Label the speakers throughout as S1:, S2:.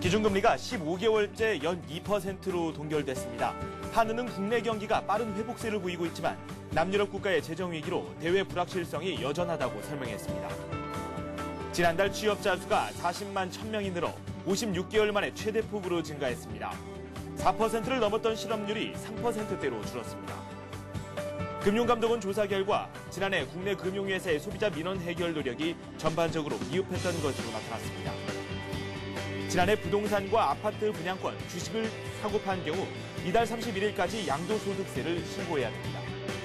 S1: 기준금리가 15개월째 연 2%로 동결됐습니다. 한은은 국내 경기가 빠른 회복세를 보이고 있지만 남유럽 국가의 재정 위기로 대외 불확실성이 여전하다고 설명했습니다. 지난달 취업자 수가 40만 1,000명이 늘어 56개월 만에 최대폭으로 증가했습니다. 4%를 넘었던 실업률이 3%대로 줄었습니다. 금융감독원 조사 결과 지난해 국내 금융회사의 소비자 민원 해결 노력이 전반적으로 미흡했던 것으로 나타났습니다. 지난해 부동산과 아파트 분양권, 주식을 사고 판 경우 이달 31일까지 양도소득세를 신고해야 됩니다.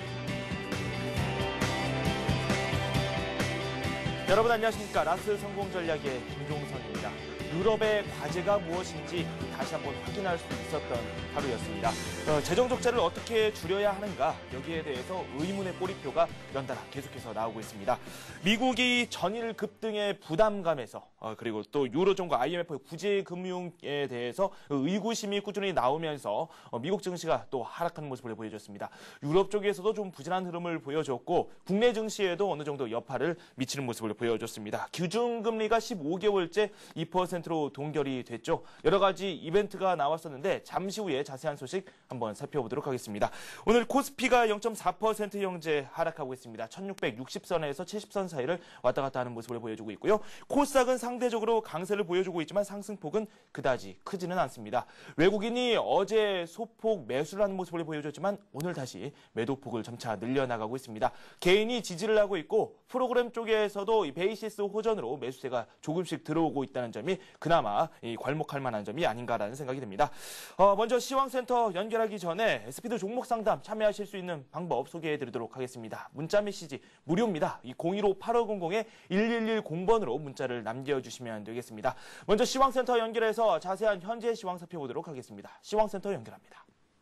S1: 여러분 안녕하십니까. 라스 성공 전략의 김종선입니다. 유럽의 과제가 무엇인지 다시 한번 확인할 수 있었던 하루였습니다. 재정 적자를 어떻게 줄여야 하는가, 여기에 대해서 의문의 꼬리표가 연달아 계속해서 나오고 있습니다. 미국이 전일 급등의 부담감에서 그리고 또 유로존과 IMF의 구제 금융에 대해서 의구심이 꾸준히 나오면서 미국 증시가 또 하락하는 모습을 보여줬습니다. 유럽 쪽에서도 좀 부진한 흐름을 보여줬고 국내 증시에도 어느 정도 여파를 미치는 모습을 보여줬습니다. 기준금리가 15개월째 2%로 동결이 됐죠. 여러 가지 이벤트가 나왔었는데 잠시 후에 자세한 소식 한번 살펴보도록 하겠습니다. 오늘 코스피가 0.4% 형제 하락하고 있습니다. 1660선에서 70선 사이를 왔다 갔다 하는 모습을 보여주고 있고요. 코스닥은 상대적으로 강세를 보여주고 있지만 상승폭은 그다지 크지는 않습니다. 외국인이 어제 소폭 매수를 하는 모습을 보여줬지만 오늘 다시 매도폭을 점차 늘려나가고 있습니다. 개인이 지지를 하고 있고 프로그램 쪽에서도 이 베이시스 호전으로 매수세가 조금씩 들어오고 있다는 점이 그나마 괄목할 만한 점이 아닌가라는 생각이 듭니다. 먼저 시황센터 연결하기 전에 스피드 종목 상담 참여하실 수 있는 방법 소개해드리도록 하겠습니다. 문자 메시지 무료입니다. 이 015-8500-1110번으로 문자를 남겨주시면 되겠습니다. 먼저 시황센터 연결해서 자세한 현재 시황 살펴보도록 하겠습니다. 시황센터 연결합니다.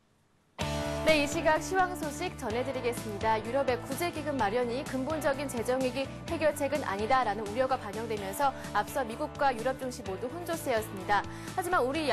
S2: 네, 이 시각 시황 소식 전해드리겠습니다. 유럽의 구제기금 마련이 근본적인 재정위기 해결책은 아니다라는 우려가 반영되면서 앞서 미국과 유럽 증시 모두 혼조세였습니다. 하지만 우리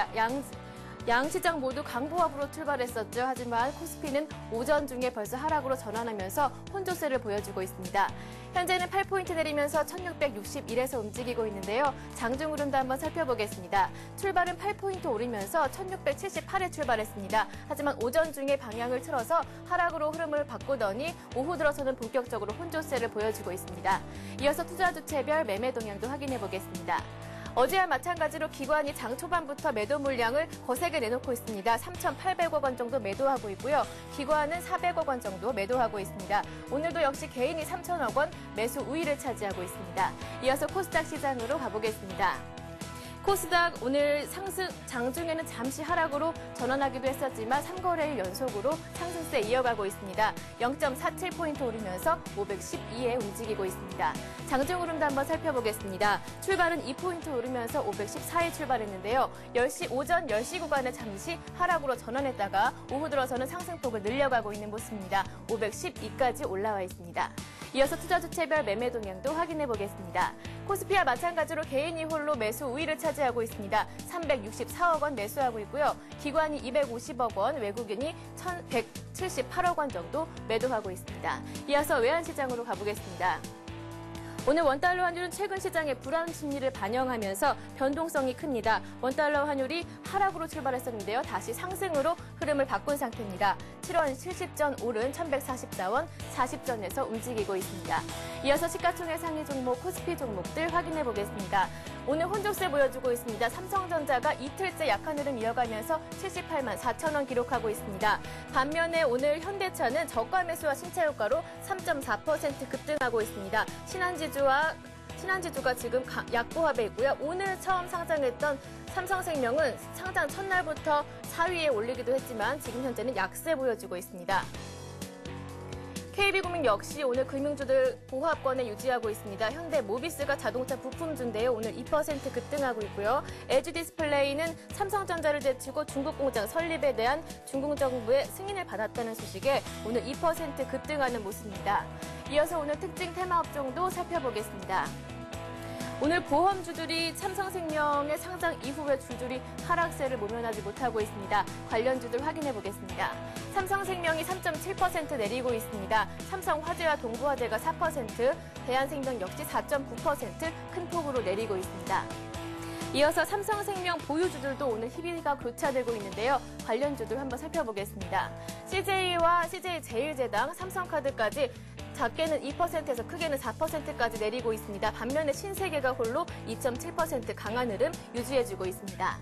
S2: 양시장 모두 강보합으로 출발했었죠. 하지만 코스피는 오전 중에 벌써 하락으로 전환하면서 혼조세를 보여주고 있습니다. 현재는 8포인트 내리면서 1661에서 움직이고 있는데요. 장중 흐름도 한번 살펴보겠습니다. 출발은 8포인트 오르면서 1678에 출발했습니다. 하지만 오전 중에 방향을 틀어서 하락으로 흐름을 바꾸더니 오후 들어서는 본격적으로 혼조세를 보여주고 있습니다. 이어서 투자 주체별 매매 동향도 확인해 보겠습니다. 어제와 마찬가지로 기관이 장 초반부터 매도 물량을 거세게 내놓고 있습니다. 3,800억 원 정도 매도하고 있고요. 기관은 400억 원 정도 매도하고 있습니다. 오늘도 역시 개인이 3,000억 원 매수 우위를 차지하고 있습니다. 이어서 코스닥 시장으로 가보겠습니다. 코스닥 오늘 상승, 장중에는 잠시 하락으로 전환하기도 했었지만 3거래일 연속으로 상승세 이어가고 있습니다. 0.47포인트 오르면서 512에 움직이고 있습니다. 장중 흐름도 한번 살펴보겠습니다. 출발은 2포인트 오르면서 514에 출발했는데요. 오전 10시 구간에 잠시 하락으로 전환했다가 오후 들어서는 상승폭을 늘려가고 있는 모습입니다. 512까지 올라와 있습니다. 이어서 투자 주체별 매매 동향도 확인해 보겠습니다. 코스피와 마찬가지로 개인이 홀로 매수 우위를 차지하고 있습니다. 364억 원 매수하고 있고요. 기관이 250억 원, 외국인이 1,178억 원 정도 매도하고 있습니다. 이어서 외환시장으로 가보겠습니다. 오늘 원달러 환율은 최근 시장의 불안 심리를 반영하면서 변동성이 큽니다. 원달러 환율이 하락으로 출발했었는데요. 다시 상승으로 흐름을 바꾼 상태입니다. 7원 70전 오른 1,144원 40전에서 움직이고 있습니다. 이어서 시가총액 상위 종목, 코스피 종목들 확인해 보겠습니다. 오늘 혼조세 보여주고 있습니다. 삼성전자가 이틀째 약한 흐름 이어가면서 78만 4천 원 기록하고 있습니다. 반면에 오늘 현대차는 저가 매수와 신차 효과로 3.4% 급등하고 있습니다. 신한지주가 지금 약보합에 있고요. 오늘 처음 상장했던 삼성생명은 상장 첫날부터 4위에 올리기도 했지만 지금 현재는 약세 보여주고 있습니다. KB국민 역시 오늘 금융주들 보합권에 유지하고 있습니다. 현대모비스가 자동차 부품주인데요. 오늘 2% 급등하고 있고요. LG디스플레이는 삼성전자를 제치고 중국 공장 설립에 대한 중국 정부의 승인을 받았다는 소식에 오늘 2% 급등하는 모습입니다. 이어서 오늘 특징 테마업종도 살펴보겠습니다. 오늘 보험주들이 삼성생명의 상장 이후에 줄줄이 하락세를 모면하지 못하고 있습니다. 관련주들 확인해 보겠습니다. 삼성생명이 3.7% 내리고 있습니다. 삼성화재와 동부화재가 4%, 대한생명 역시 4.9% 큰 폭으로 내리고 있습니다. 이어서 삼성생명 보유주들도 오늘 희비가 교차되고 있는데요. 관련주들 한번 살펴보겠습니다. CJ와 CJ제일제당, 삼성카드까지 작게는 2%에서 크게는 4%까지 내리고 있습니다. 반면에 신세계가 홀로 2.7% 강한 흐름 유지해주고 있습니다.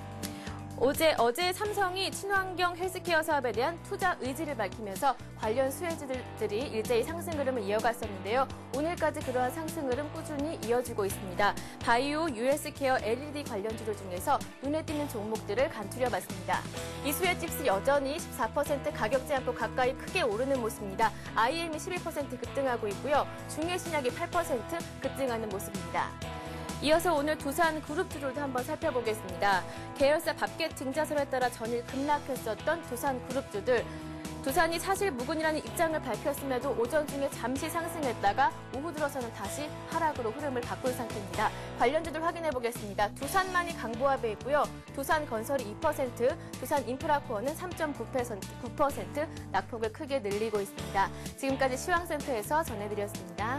S2: 어제 삼성이 친환경 헬스케어 사업에 대한 투자 의지를 밝히면서 관련 수혜주들이 일제히 상승 흐름을 이어갔었는데요. 오늘까지 그러한 상승 흐름 꾸준히 이어지고 있습니다. 바이오, US케어, LED 관련주들 중에서 눈에 띄는 종목들을 간추려봤습니다. 이수혜칩스 여전히 14% 가격지 않고 가까이 크게 오르는 모습입니다. IM이 11% 급등하고 있고요. 중해신약이 8% 급등하는 모습입니다. 이어서 오늘 두산 그룹주들도 한번 살펴보겠습니다. 계열사 밥겟 증자설에 따라 전일 급락했었던 두산 그룹주들. 두산이 사실 무근이라는 입장을 밝혔음에도 오전 중에 잠시 상승했다가 오후 들어서는 다시 하락으로 흐름을 바꾼 상태입니다. 관련주들 확인해 보겠습니다. 두산만이 강보합에 있고요. 두산건설이 2%, 두산인프라코어는 3.9% 낙폭을 크게 늘리고 있습니다. 지금까지 시황센터에서 전해드렸습니다.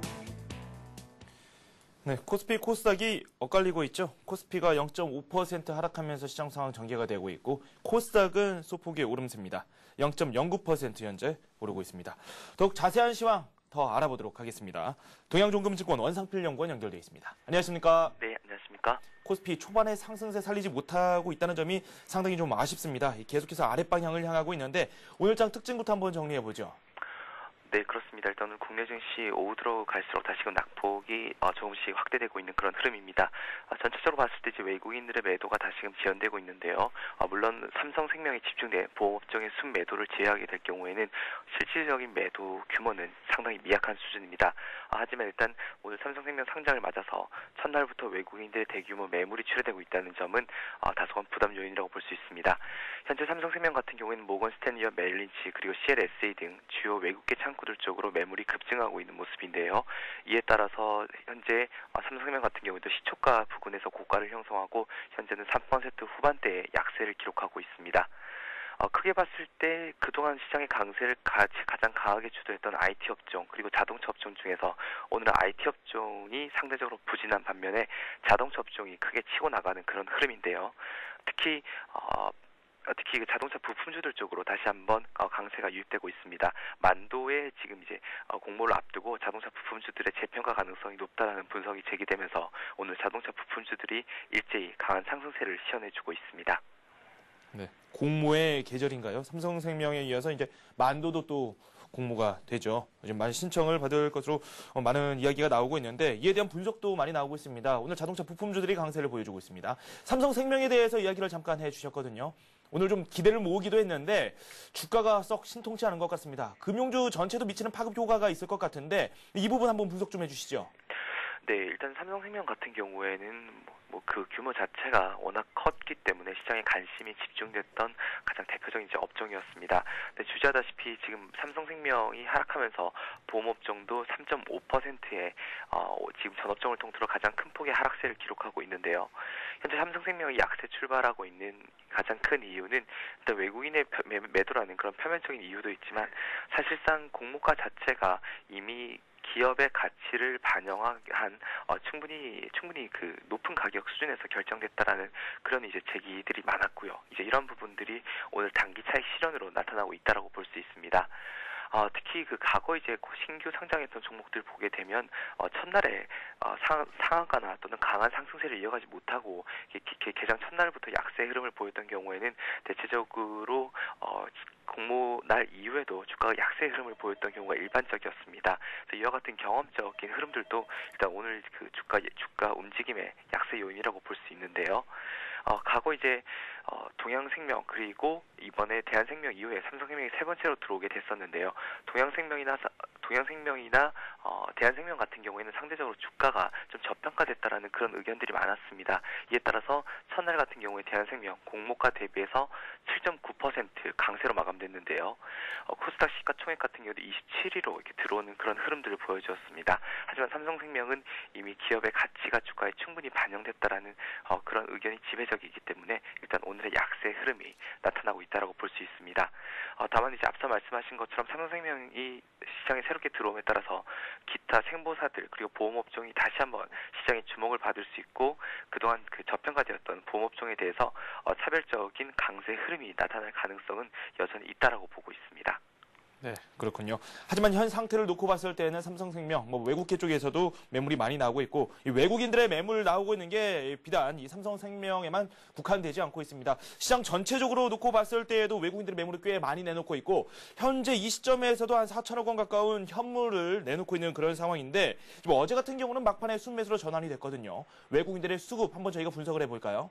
S1: 네, 코스피 코스닥이 엇갈리고 있죠. 코스피가 0.5% 하락하면서 시장 상황 전개가 되고 있고 코스닥은 소폭의 오름세입니다. 0.09% 현재 오르고 있습니다. 더욱 자세한 시황 더 알아보도록 하겠습니다. 동양종금증권 원상필연구원 연결돼 있습니다. 안녕하십니까?
S3: 네, 안녕하십니까?
S1: 코스피 초반에 상승세 살리지 못하고 있다는 점이 상당히 좀 아쉽습니다. 계속해서 아랫방향을 향하고 있는데 오늘장 특징부터 한번 정리해보죠.
S3: 네, 그렇습니다. 일단은 국내 증시 오후 들어갈수록 다시금 낙폭이 조금씩 확대되고 있는 그런 흐름입니다. 전체적으로 봤을 때 이제 외국인들의 매도가 다시금 지연되고 있는데요. 물론 삼성생명에 집중된 보험업종의 순매도를 제외하게 될 경우에는 실질적인 매도 규모는 상당히 미약한 수준입니다. 하지만 일단 오늘 삼성생명 상장을 맞아서 첫날부터 외국인들의 대규모 매물이 출회되고 있다는 점은 다소간 부담 요인이라고 볼 수 있습니다. 현재 삼성생명 같은 경우에는 모건 스탠리와 메릴린치 그리고 CLSA 등 주요 외국계 창구들 쪽으로 매물이 급증하고 있는 모습인데요. 이에 따라서 현재 삼성생명 같은 경우에도 시초가 부근에서 고가를 형성하고 현재는 3% 후반대의 약세를 기록하고 있습니다. 크게 봤을 때 그동안 시장의 강세를 가장 강하게 주도했던 IT 업종 그리고 자동차 업종 중에서 오늘은 IT 업종이 상대적으로 부진한 반면에 자동차 업종이 크게 치고 나가는 그런 흐름인데요. 특히 그 자동차 부품주들 쪽으로 다시 한번 강세가 유입되고 있습니다. 만도에 지금 이제 공모를 앞두고 자동차 부품주들의 재평가 가능성이 높다라는 분석이 제기되면서 오늘 자동차 부품주들이 일제히 강한 상승세를 시현해주고 있습니다.
S1: 네, 공모의 계절인가요? 삼성생명에 이어서 이제 만도도 또 공모가 되죠. 지금 많은 신청을 받을 것으로 많은 이야기가 나오고 있는데 이에 대한 분석도 많이 나오고 있습니다. 오늘 자동차 부품주들이 강세를 보여주고 있습니다. 삼성생명에 대해서 이야기를 잠깐 해주셨거든요. 오늘 좀 기대를 모으기도 했는데 주가가 썩 신통치 않은 것 같습니다. 금융주 전체도 미치는 파급 효과가 있을 것 같은데 이 부분 한번 분석 좀 해주시죠.
S3: 네, 일단 삼성생명 같은 경우에는 그 규모 자체가 워낙 컸기 때문에 시장에 관심이 집중됐던 가장 대표적인 이제 업종이었습니다. 네, 주저하다시피 지금 삼성생명이 하락하면서 보험업종도 3.5%의 지금 전업종을 통틀어 가장 큰 폭의 하락세를 기록하고 있는데요. 현재 삼성생명이 약세 출발하고 있는 가장 큰 이유는 일단 외국인의 매도라는 그런 표면적인 이유도 있지만 사실상 공모가 자체가 이미 기업의 가치를 반영한 충분히 그 높은 가격 수준에서 결정됐다라는 그런 이제 제기들이 많았고요. 이제 이런 부분들이 오늘 단기 차익 실현으로 나타나고 있다라고 볼 수 있습니다. 특히 그 과거 이제 신규 상장했던 종목들 보게 되면 첫날에 상한가나 또는 강한 상승세를 이어가지 못하고 개장 첫날부터 약세 흐름을 보였던 경우에는 대체적으로 공모 날 이후에도 주가가 약세 흐름을 보였던 경우가 일반적이었습니다. 그래서 이와 같은 경험적인 흐름들도 일단 오늘 그 주가 움직임의 약세 요인이라고 볼 수 있는데요. 과거 이제 동양생명 그리고 이번에 대한생명 이후에 삼성생명이 세 번째로 들어오게 됐었는데요. 동양생명이나 대한생명 같은 경우에는 상대적으로 주가가 좀 저평가됐다라는 그런 의견들이 많았습니다. 이에 따라서 첫날 같은 경우에 대한생명 공모가 대비해서 7.9% 강세로 마감됐는데요. 코스닥 시가총액 같은 경우도 27위로 이렇게 들어오는 그런 흐름들을 보여주었습니다. 하지만 삼성생명은 이미 기업의 가치가 주가에 충분히 반영됐다라는 그런 의견이 지배적이기 때문에 일단 오늘의 약세 흐름이 나타나고 있다라고 볼 수 있습니다. 다만 이제 앞서 말씀하신 것처럼 삼성생명이 시장에 새롭게 들어옴에 따라서 기타 생보사들 그리고 보험업종이 다시 한번 시장의 주목을 받을 수 있고 그동안 그 저평가되었던 보험업종에 대해서 차별적인 강세 흐름이 나타날 가능성은 여전히 있다라고 보고 있습니다.
S1: 네, 그렇군요. 하지만 현 상태를 놓고 봤을 때는 삼성생명, 외국계 쪽에서도 매물이 많이 나오고 있고 이 외국인들의 매물 나오고 있는 게 비단 이 삼성생명에만 국한되지 않고 있습니다. 시장 전체적으로 놓고 봤을 때에도 외국인들의 매물을 꽤 많이 내놓고 있고 현재 이 시점에서도 한 4천억 원 가까운 현물을 내놓고 있는 그런 상황인데 지금 어제 같은 경우는 막판에 순매수로 전환이 됐거든요. 외국인들의 수급 한번 저희가 분석을 해볼까요?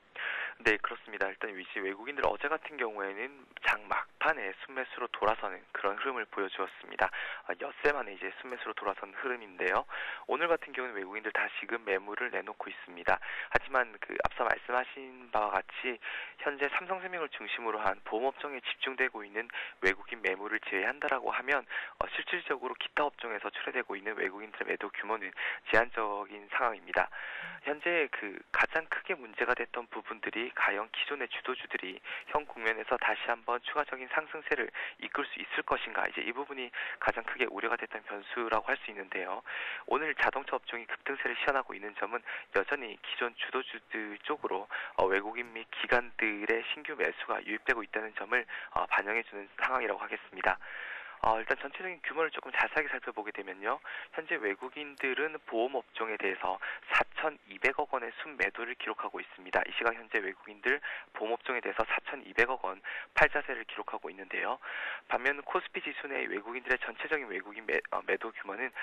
S3: 네, 그렇습니다. 일단 외국인들 어제 같은 경우에는 장 막판에 순매수로 돌아서는 그런 흐름을 보여주었습니다. 엿새 만에 이제 순매수로 돌아선 흐름인데요. 오늘 같은 경우는 외국인들 다시금 매물을 내놓고 있습니다. 하지만 그 앞서 말씀하신 바와 같이 현재 삼성생명을 중심으로 한 보험업종에 집중되고 있는 외국인 매물을 제외한다라고 하면 실질적으로 기타 업종에서 출회되고 있는 외국인들의 매도 규모는 제한적인 상황입니다. 현재 그 가장 크게 문제가 됐던 부분들이 과연 기존의 주도주들이 현 국면에서 다시 한번 추가적인 상승세를 이끌 수 있을 것인가, 이제 이 부분이 가장 크게 우려가 됐던 변수라고 할 수 있는데요. 오늘 자동차 업종이 급등세를 시현하고 있는 점은 여전히 기존 주도주들 쪽으로 외국인 및 기관들의 신규 매수가 유입되고 있다는 점을 반영해주는 상황이라고 하겠습니다. 일단 전체적인 규모를 조금 자세하게 살펴보게 되면요. 현재 외국인들은 보험업종에 대해서 4,200억 원의 순매도를 기록하고 있습니다. 이 시각 현재 외국인들 보험업종에 대해서 4,200억 원 팔자세를 기록하고 있는데요. 반면 코스피 지수 내 외국인들의 전체적인 외국인 매도 규모는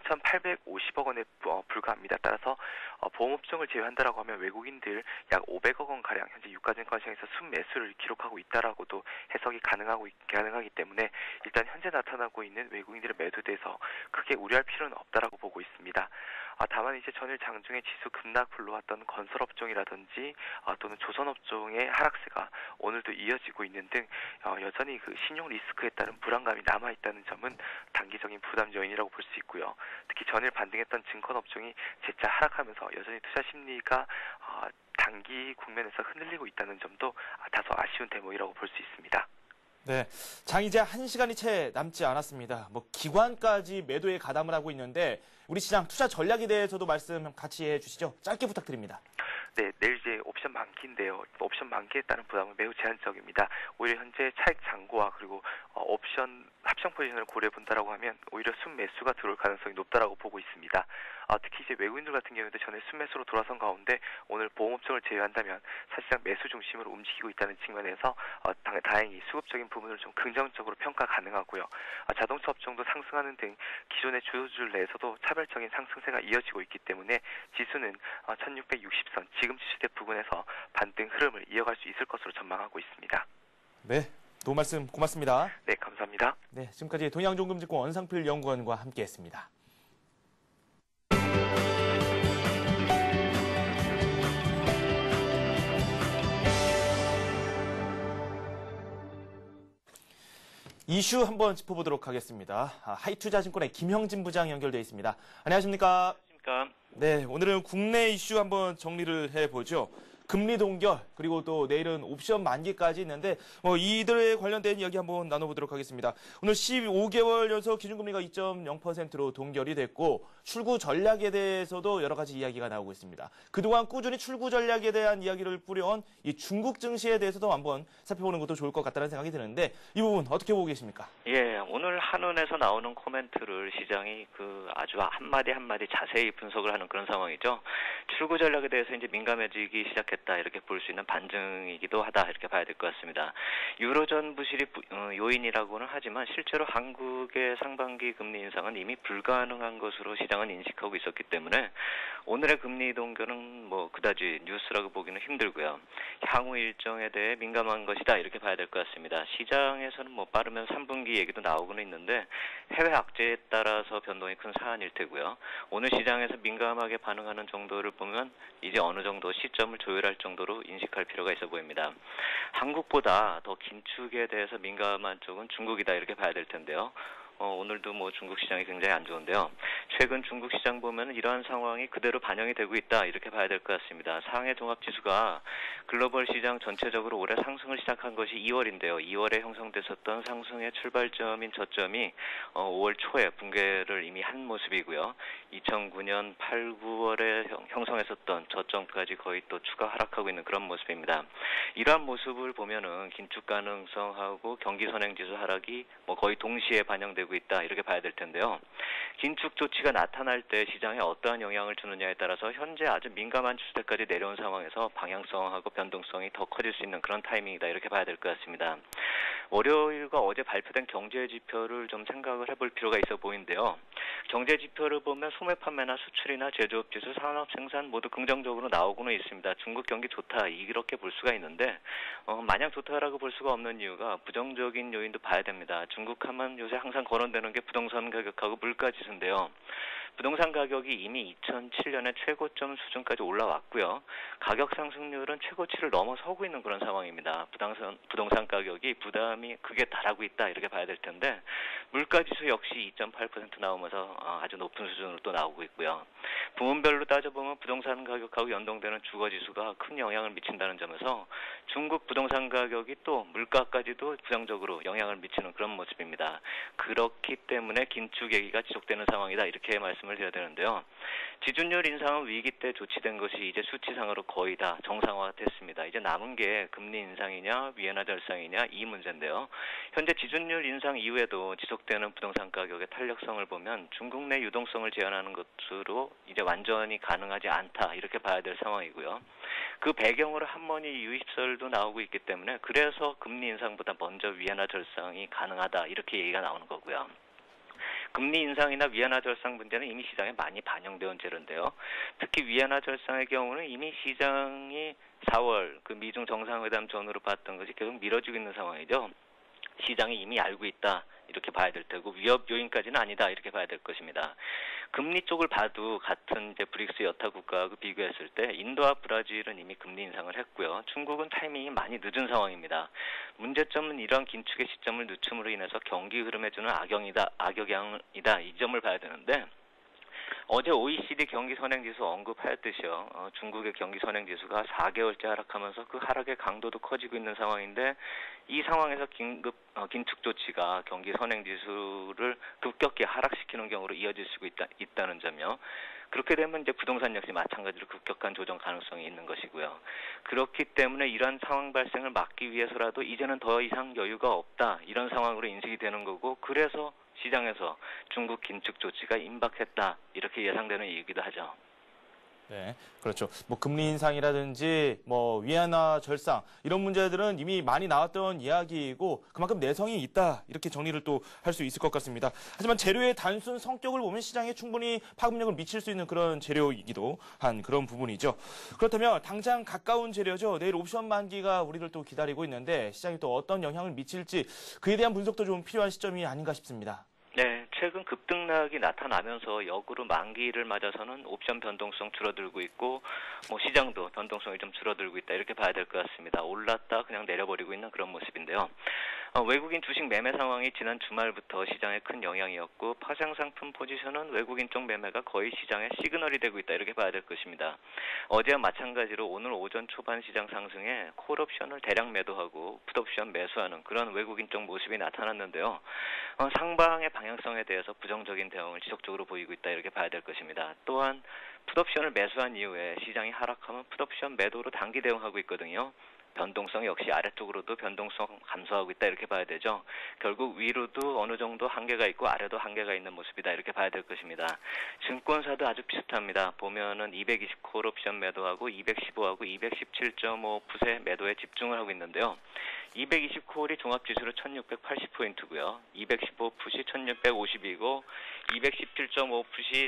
S3: 3,850억 원에 불과합니다. 따라서 보험업종을 제외한다라고 하면 외국인들 약 500억 원가량 현재 유가증권 시장에서 순매수를 기록하고 있다라고도 해석이 가능하기 때문에 일단 현재 나타나고 있는 외국인들의 매도에 대해서 크게 우려할 필요는 없다라고 보고 있습니다. 다만 이제 전일 장중에 지수 급락 불러왔던 건설업종이라든지 또는 조선업종의 하락세가 오늘도 이어지고 있는 등 여전히 그 신용 리스크에 따른 불안감이 남아있다는 점은 단기적인 부담 요인이라고 볼 수 있고요. 특히 전일 반등했던 증권업종이 재차 하락하면서 여전히 투자 심리가 단기 국면에서 흔들리고 있다는 점도 다소 아쉬운 대목이라고 볼 수 있습니다.
S1: 네, 장 이제 1시간이 채 남지 않았습니다. 기관까지 매도에 가담을 하고 있는데 우리 시장 투자 전략에 대해서도 말씀 같이 해주시죠. 짧게 부탁드립니다.
S3: 네, 내일 이제 옵션 만기인데요. 옵션 만기에 따른 부담은 매우 제한적입니다. 오히려 현재 차익 잔고와 그리고 옵션 합정 포지션을 고려해 본다라고 하면 오히려 순매수가 들어올 가능성이 높다라고 보고 있습니다. 특히 이제 외국인들 같은 경우에도 전에 순매수로 돌아선 가운데 오늘 보험업종을 제외한다면 사실상 매수 중심으로 움직이고 있다는 측면에서 다행히 수급적인 부분을 좀 긍정적으로 평가 가능하고요. 자동차 업종도 상승하는 등 기존의 주도주들 내에서도 차별적인 상승세가 이어지고 있기 때문에 지수는 1660선 지금 지지대 부근에서 반등 흐름을 이어갈 수 있을 것으로 전망하고 있습니다.
S1: 네, 도움 말씀 고맙습니다.
S3: 네, 감사합니다.
S1: 네, 지금까지 동양종금증권 원상필 연구원과 함께했습니다. 이슈 한번 짚어보도록 하겠습니다. 하이투자증권의 김형진 부장 연결되어 있습니다. 안녕하십니까? 네, 오늘은 국내 이슈 한번 정리를 해보죠. 금리 동결, 그리고 또 내일은 옵션 만기까지 있는데 이들에 관련된 이야기 한번 나눠보도록 하겠습니다. 오늘 15개월 연속 기준금리가 2.0%로 동결이 됐고 출구 전략에 대해서도 여러 가지 이야기가 나오고 있습니다. 그동안 꾸준히 출구 전략에 대한 이야기를 뿌려온 이 중국 증시에 대해서도 한번 살펴보는 것도 좋을 것 같다는 생각이 드는데 이 부분 어떻게 보고 계십니까?
S4: 예, 오늘 한은에서 나오는 코멘트를 시장이 아주 한마디 한마디 자세히 분석을 하는 그런 상황이죠. 출구 전략에 대해서 이제 민감해지기 시작했다 이렇게 볼 수 있는 반증이기도 하다 이렇게 봐야 될 것 같습니다. 유로존 부실이 요인이라고는 하지만 실제로 한국의 상반기 금리 인상은 이미 불가능한 것으로 시장은 인식하고 있었기 때문에 오늘의 금리 동결은 그다지 뉴스라고 보기는 힘들고요. 향후 일정에 대해 민감한 것이다 이렇게 봐야 될 것 같습니다. 시장에서는 빠르면 3분기 얘기도 나오고는 있는데 해외 악재에 따라서 변동이 큰 사안일 테고요. 오늘 시장에서 민감하게 반응하는 정도를 보면 이제 어느 정도 시점을 조율할 정도로 인식할 필요가 있어 보입니다. 한국보다 더 긴축에 대해서 민감한 쪽은 중국이다 이렇게 봐야 될 텐데요. 오늘도 뭐 중국 시장이 굉장히 안 좋은데요. 최근 중국 시장 보면 이러한 상황이 그대로 반영이 되고 있다 이렇게 봐야 될 것 같습니다. 상해 종합지수가 글로벌 시장 전체적으로 올해 상승을 시작한 것이 2월인데요. 2월에 형성됐었던 상승의 출발점인 저점이 5월 초에 붕괴를 이미 한 모습이고요. 2009년 8, 9월에 형성했었던 저점까지 거의 또 추가 하락하고 있는 그런 모습입니다. 이러한 모습을 보면은 긴축 가능성하고 경기 선행지수 하락이 뭐 거의 동시에 반영되고 있다 이렇게 봐야 될 텐데요. 긴축 조치가 나타날 때 시장에 어떠한 영향을 주느냐에 따라서 현재 아주 민감한 추세까지 내려온 상황에서 방향성하고 변동성이 더 커질 수 있는 그런 타이밍이다 이렇게 봐야 될 것 같습니다. 월요일과 어제 발표된 경제 지표를 좀 생각을 해볼 필요가 있어 보이는데요. 경제 지표를 보면 소매 판매나 수출이나 제조업 지수, 산업 생산 모두 긍정적으로 나오고는 있습니다. 중국 경기 좋다 이렇게 볼 수가 있는데 마냥 좋다라고 볼 수가 없는 이유가 부정적인 요인도 봐야 됩니다. 중국 하면 요새 항상 거론되는 게 부동산 가격하고 물가 지수인데요. 부동산 가격이 이미 2007년에 최고점 수준까지 올라왔고요. 가격 상승률은 최고치를 넘어서고 있는 그런 상황입니다. 부동산 가격이 부담이 크게 달하고 있다 이렇게 봐야 될 텐데 물가지수 역시 2.8% 나오면서 아주 높은 수준으로 또 나오고 있고요. 부문별로 따져보면 부동산 가격하고 연동되는 주거지수가 큰 영향을 미친다는 점에서 중국 부동산 가격이 또 물가까지도 부정적으로 영향을 미치는 그런 모습입니다. 그렇기 때문에 긴축 얘기가 지속되는 상황이다 이렇게 말씀을 드려야 되는데요. 지준율 인상은 위기 때 조치된 것이 이제 수치상으로 거의 다 정상화됐습니다. 이제 남은 게 금리 인상이냐 위엔화 절상이냐 이 문제인데요. 현재 지준율 인상 이후에도 지속되는 부동산 가격의 탄력성을 보면 중국 내 유동성을 제한하는 것으로 이제 완전히 가능하지 않다 이렇게 봐야 될 상황이고요. 그 배경으로 한머니 유입설도 나오고 있기 때문에 그래서 금리 인상보다 먼저 위엔화 절상이 가능하다 이렇게 얘기가 나오는 거고요. 금리 인상이나 위안화 절상 문제는 이미 시장에 많이 반영되어 온 재료인데요. 특히 위안화 절상의 경우는 이미 시장이 4월 그 미중 정상회담 전후로 봤던 것이 계속 미뤄지고 있는 상황이죠. 시장이 이미 알고 있다 이렇게 봐야 될 테고 위협 요인까지는 아니다 이렇게 봐야 될 것입니다. 금리 쪽을 봐도 같은 이제 브릭스 여타 국가하고 비교했을 때 인도와 브라질은 이미 금리 인상을 했고요. 중국은 타이밍이 많이 늦은 상황입니다. 문제점은 이러한 긴축의 시점을 늦춤으로 인해서 경기 흐름에 주는 악영향이다 이 점을 봐야 되는데 어제 OECD 경기 선행지수 언급하였듯이요. 중국의 경기 선행지수가 4개월째 하락하면서 그 하락의 강도도 커지고 있는 상황인데 이 상황에서 긴축 조치가 경기 선행지수를 급격히 하락시키는 경우로 이어질 수 있다는 점이요. 그렇게 되면 이제 부동산 역시 마찬가지로 급격한 조정 가능성이 있는 것이고요. 그렇기 때문에 이러한 상황 발생을 막기 위해서라도 이제는 더 이상 여유가 없다 이런 상황으로 인식이 되는 거고 그래서 시장에서 중국 긴축 조치가 임박했다 이렇게 예상되는 얘기도 하죠.
S1: 네, 그렇죠. 뭐 금리 인상이라든지 뭐 위안화 절상 이런 문제들은 이미 많이 나왔던 이야기이고 그만큼 내성이 있다 이렇게 정리를 또 할 수 있을 것 같습니다. 하지만 재료의 단순 성격을 보면 시장에 충분히 파급력을 미칠 수 있는 그런 재료이기도 한 그런 부분이죠. 그렇다면 당장 가까운 재료죠. 내일 옵션 만기가 우리를 또 기다리고 있는데 시장에 또 어떤 영향을 미칠지 그에 대한 분석도 좀 필요한 시점이 아닌가 싶습니다.
S4: 네, 최근 급등락이 나타나면서 역으로 만기를 맞아서는 옵션 변동성 줄어들고 있고 뭐 시장도 변동성이 좀 줄어들고 있다 이렇게 봐야 될 것 같습니다. 올랐다 그냥 내려버리고 있는 그런 모습인데요. 외국인 주식 매매 상황이 지난 주말부터 시장에 큰 영향이었고 파생상품 포지션은 외국인 쪽 매매가 거의 시장의 시그널이 되고 있다 이렇게 봐야 될 것입니다. 어제와 마찬가지로 오늘 오전 초반 시장 상승에 콜옵션을 대량 매도하고 풋옵션 매수하는 그런 외국인 쪽 모습이 나타났는데요. 상방의 방향성에 대해서 부정적인 대응을 지속적으로 보이고 있다 이렇게 봐야 될 것입니다. 또한 풋옵션을 매수한 이후에 시장이 하락하면 풋옵션 매도로 단기 대응하고 있거든요. 변동성 역시 아래쪽으로도 변동성 감소하고 있다 이렇게 봐야 되죠. 결국 위로도 어느 정도 한계가 있고 아래도 한계가 있는 모습이다 이렇게 봐야 될 것입니다. 증권사도 아주 비슷합니다. 보면은 220 콜옵션 매도하고 215하고 217.5 풋의 매도에 집중을 하고 있는데요. 220 콜이 종합지수로 1680포인트고요. 215 풋이 1650이고 217.5 풋이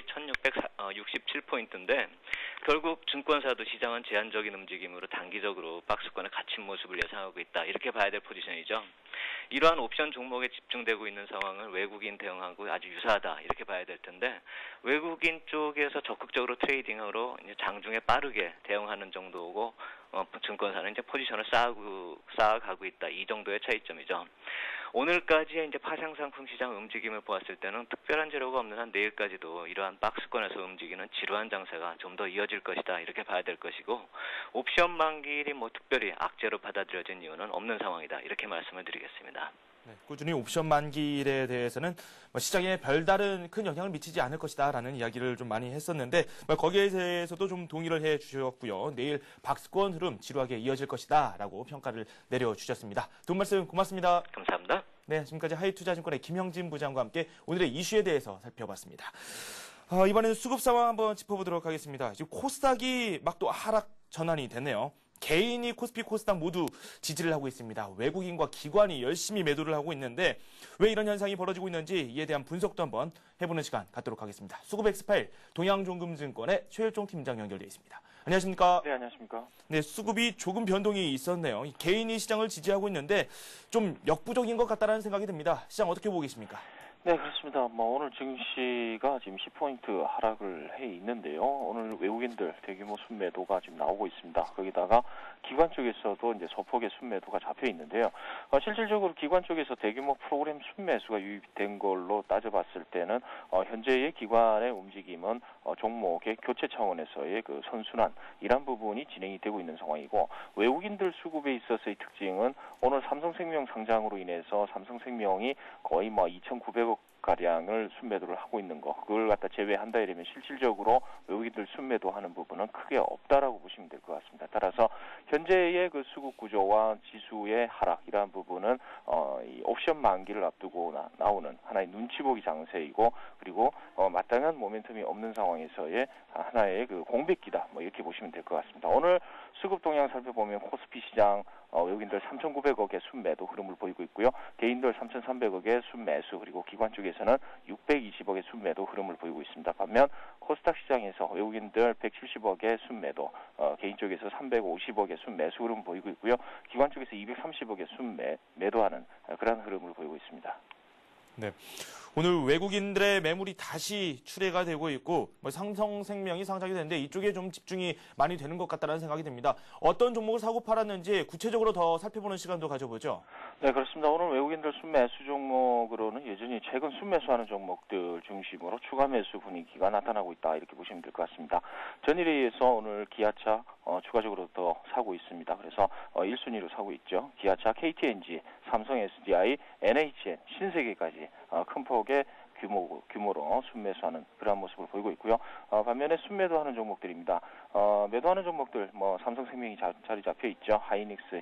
S4: 1667포인트인데 결국 증권사도 시장은 제한적인 움직임으로 단기적으로 박스권에 갇힌 모습을 예상하고 있다. 이렇게 봐야 될 포지션이죠. 이러한 옵션 종목에 집중되고 있는 상황을 외국인 대응하고 아주 유사하다. 이렇게 봐야 될 텐데 외국인 쪽에서 적극적으로 트레이딩으로 이제 장중에 빠르게 대응하는 정도고 증권사는 이제 포지션을 쌓아가고 있다. 이 정도의 차이점이죠. 오늘까지의 이제 파생 상품 시장 움직임을 보았을 때는 특별한 재료가 없는 한 내일까지도 이러한 박스권에서 움직이는 지루한 장세가 좀 더 이어질 것이다 이렇게 봐야 될 것이고 옵션 만기일이 뭐 특별히 악재로 받아들여진 이유는 없는 상황이다 이렇게 말씀을 드리겠습니다.
S1: 네, 꾸준히 옵션 만기일에 대해서는 시장에 별다른 큰 영향을 미치지 않을 것이다라는 이야기를 좀 많이 했었는데 거기에 대해서도 좀 동의를 해 주셨고요. 내일 박스권 흐름 지루하게 이어질 것이다라고 평가를 내려주셨습니다. 두 분 말씀 고맙습니다.
S4: 감사합니다.
S1: 네, 지금까지 하이투자증권의 김형진 부장과 함께 오늘의 이슈에 대해서 살펴봤습니다. 이번에는 수급 상황 한번 짚어보도록 하겠습니다. 지금 코스닥이 막 또 하락 전환이 됐네요. 개인이 코스피, 코스닥 모두 지지를 하고 있습니다. 외국인과 기관이 열심히 매도를 하고 있는데 왜 이런 현상이 벌어지고 있는지 이에 대한 분석도 한번 해보는 시간 갖도록 하겠습니다. 수급 엑스파일 동양종금증권의 최일종 팀장 연결되어 있습니다. 안녕하십니까?
S5: 네, 안녕하십니까?
S1: 네, 수급이 조금 변동이 있었네요. 개인이 시장을 지지하고 있는데 좀 역부족인 것 같다는 생각이 듭니다. 시장 어떻게 보고 계십니까?
S5: 네, 그렇습니다. 오늘 증시가 지금 10포인트 하락을 해 있는데요. 오늘 외국인들 대규모 순매도가 지금 나오고 있습니다. 거기다가 기관 쪽에서도 이제 소폭의 순매도가 잡혀 있는데요. 실질적으로 기관 쪽에서 대규모 프로그램 순매수가 유입된 걸로 따져봤을 때는 현재의 기관의 움직임은 종목의 교체 차원에서의 그 선순환 이런 부분이 진행이 되고 있는 상황이고 외국인들 수급에 있어서의 특징은 오늘 삼성생명 상장으로 인해서 삼성생명이 거의 2,900억 가량을 순매도를 하고 있는 거 그걸 갖다 제외한다 이러면 실질적으로 외국인들 순매도하는 부분은 크게 없다라고 보시면 될 것 같습니다. 따라서 현재의 그 수급 구조와 지수의 하락 이러한 부분은 이 옵션 만기를 앞두고 나오는 하나의 눈치 보기 장세이고 그리고 마땅한 모멘텀이 없는 상황에서의 하나의 그 공백기다 이렇게 보시면 될 것 같습니다. 오늘 수급 동향 살펴보면 코스피 시장 외국인들 3,900억의 순매도 흐름을 보이고 있고요. 개인들 3,300억의 순매수 그리고 기관 쪽에서는 620억의 순매도 흐름을 보이고 있습니다. 반면 코스닥 시장에서 외국인들 170억의 순매도, 개인 쪽에서 350억의 순매수 흐름을 보이고 있고요. 기관 쪽에서 230억의 순매도하는 그런 흐름을 보이고 있습니다.
S1: 네. 오늘 외국인들의 매물이 다시 출회가 되고 있고 삼성생명이 상장이 됐는데 이쪽에 좀 집중이 많이 되는 것 같다는 생각이 듭니다. 어떤 종목을 사고 팔았는지 구체적으로 더 살펴보는 시간도 가져보죠.
S5: 네, 그렇습니다. 오늘 외국인들 순매수 종목으로는 여전히 최근 순매수하는 종목들 중심으로 추가 매수 분위기가 나타나고 있다 이렇게 보시면 될 것 같습니다. 전일에 의해서 오늘 기아차 추가적으로 더 사고 있습니다. 그래서 1순위로 사고 있죠. 기아차, KTNG, 삼성 SDI, NHN, 신세계까지 큰 폭의 규모로 순매수하는 그러한 모습을 보이고 있고요. 반면에 순매도하는 종목들입니다. 매도하는 종목들 삼성생명이 자리 잡혀 있죠. 하이닉스,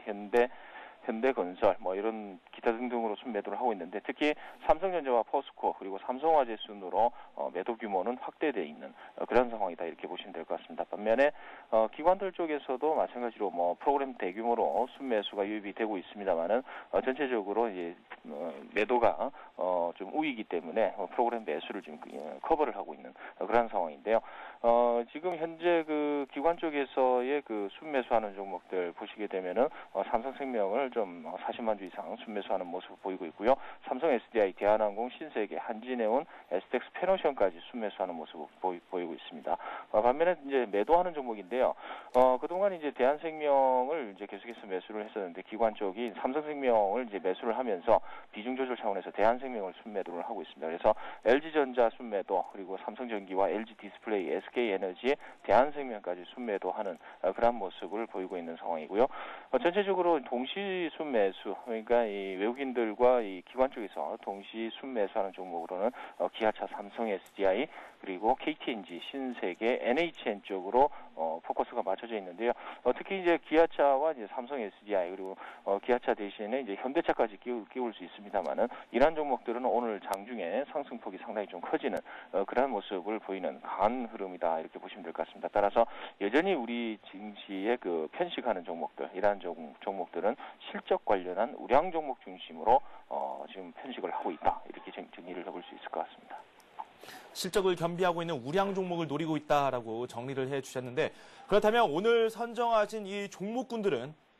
S5: 현대건설 이런 기타 등등으로 순매도를 하고 있는데 특히 삼성전자와 포스코 그리고 삼성화재 순으로 매도 규모는 확대되어 있는 그런 상황이다 이렇게 보시면 될 것 같습니다. 반면에 기관들 쪽에서도 마찬가지로 프로그램 대규모로 순매수가 유입이 되고 있습니다만은 전체적으로 이제 매도가 좀 우위이기 때문에 프로그램 매수를 지금 커버를 하고 있는 그런 상황인데요. 지금 현재 그 기관 쪽에서의 그 순매수하는 종목들 보시게 되면은 삼성생명을 좀 40만 주 이상 순매수하는 모습을 보이고 있고요. 삼성 SDI, 대한항공, 신세계, 한진해운, STX 페노션까지 순매수하는 모습을 보이고 있습니다. 반면에 이제 매도하는 종목인데요. 그동안 이제 대한생명을 이제 계속해서 매수를 했었는데 기관 쪽이 삼성생명을 이제 매수를 하면서 비중 조절 차원에서 대한생명을 순매도를 하고 있습니다. 그래서 LG전자 순매도 그리고 삼성전기와 LG디스플레이, SK에너지, 대한생명까지 순매도하는 그런 모습을 보이고 있는 상황이고요. 전체적으로 동시 순매수 그러니까 이 외국인들과 이 기관 쪽에서 동시 순매수하는 종목으로는 기아차, 삼성 SDI 그리고 KTNG, 신세계, NHN 쪽으로 포커스가 맞춰져 있는데요. 특히 이제 기아차와 이제 삼성 SDI 그리고 기아차 대신에 이제 현대차까지 끼울 수 있습니다만은 이러한 종목들은 오늘 장중에 상승폭이 상당히 좀 커지는 그런 모습을 보이는 강한 흐름이다 이렇게 보시면 될 것 같습니다. 따라서 여전히 우리 증시의 그 편식하는 종목들 이러한 종목들은 실적 관련한 우량 종목 중심으로 지금 편식을 하고 있다 이렇게 정리를 해볼 수 있을 것 같습니다.
S1: 실적을 겸비하고 있는 우량 종목을 노리고 있다라고 정리를 해주셨는데 그렇다면 오늘 선정하신 이 종목군들은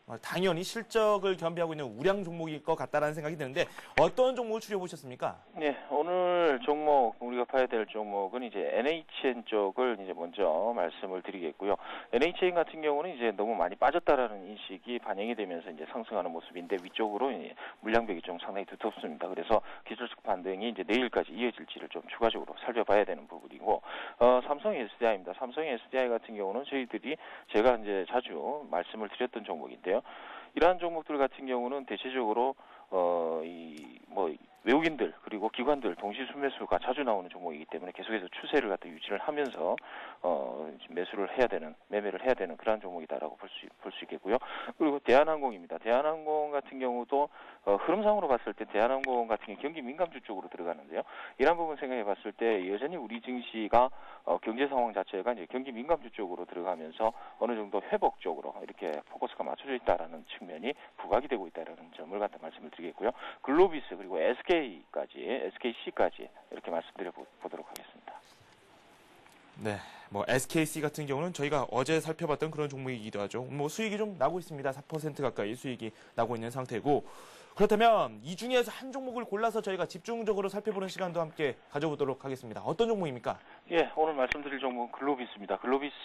S1: 당연히 실적을 겸비하고 있는 우량 종목일 것 같다라는 생각이 드는데 어떤 종목을 추려보셨습니까?
S5: 네, 오늘 종목 우리가 봐야 될 종목은 이제 NHN 쪽을 이제 먼저 말씀을 드리겠고요. NHN 같은 경우는 이제 너무 많이 빠졌다라는 인식이 반영이 되면서 이제 상승하는 모습인데 위쪽으로 이제 물량벽이 좀 상당히 두텁습니다. 그래서 기술적 반등이 이제 내일까지 이어질지를 좀 추가적으로 살펴봐야 되는 부분이고, 삼성 SDI입니다. 삼성 SDI 같은 경우는 제가 이제 자주 말씀을 드렸던 종목인데요. 이러한 종목들 같은 경우는 대체적으로 외국인들 그리고 기관들 동시 순매수가 자주 나오는 종목이기 때문에 계속해서 추세를 갖다 유지를 하면서 매매를 해야 되는 그런 종목이다라고 볼 수 있겠고요. 그리고 대한항공입니다. 대한항공 같은 경우도 흐름상으로 봤을 때 대한항공 같은 경우 경기 민감주 쪽으로 들어가는데요. 이런 부분 생각해 봤을 때 여전히 우리 증시가 경제 상황 자체가 이제 경기 민감주 쪽으로 들어가면서 어느 정도 회복 쪽으로 이렇게 포커스가 맞춰져 있다라는 측면이 부각이 되고 있다라는 점을 갖다 말씀을 드리겠고요. 글로비스 그리고 SKC까지 이렇게 말씀드려 보도록 하겠습니다.
S1: 네, SKC 같은 경우는 저희가 어제 살펴봤던 그런 종목이기도 하죠. 수익이 좀 나고 있습니다. 4% 가까이 수익이 나고 있는 상태고, 그렇다면 이 중에서 한 종목을 골라서 저희가 집중적으로 살펴보는 시간도 함께 가져보도록 하겠습니다. 어떤 종목입니까?
S5: 예, 오늘 말씀드릴 종목은 글로비스입니다.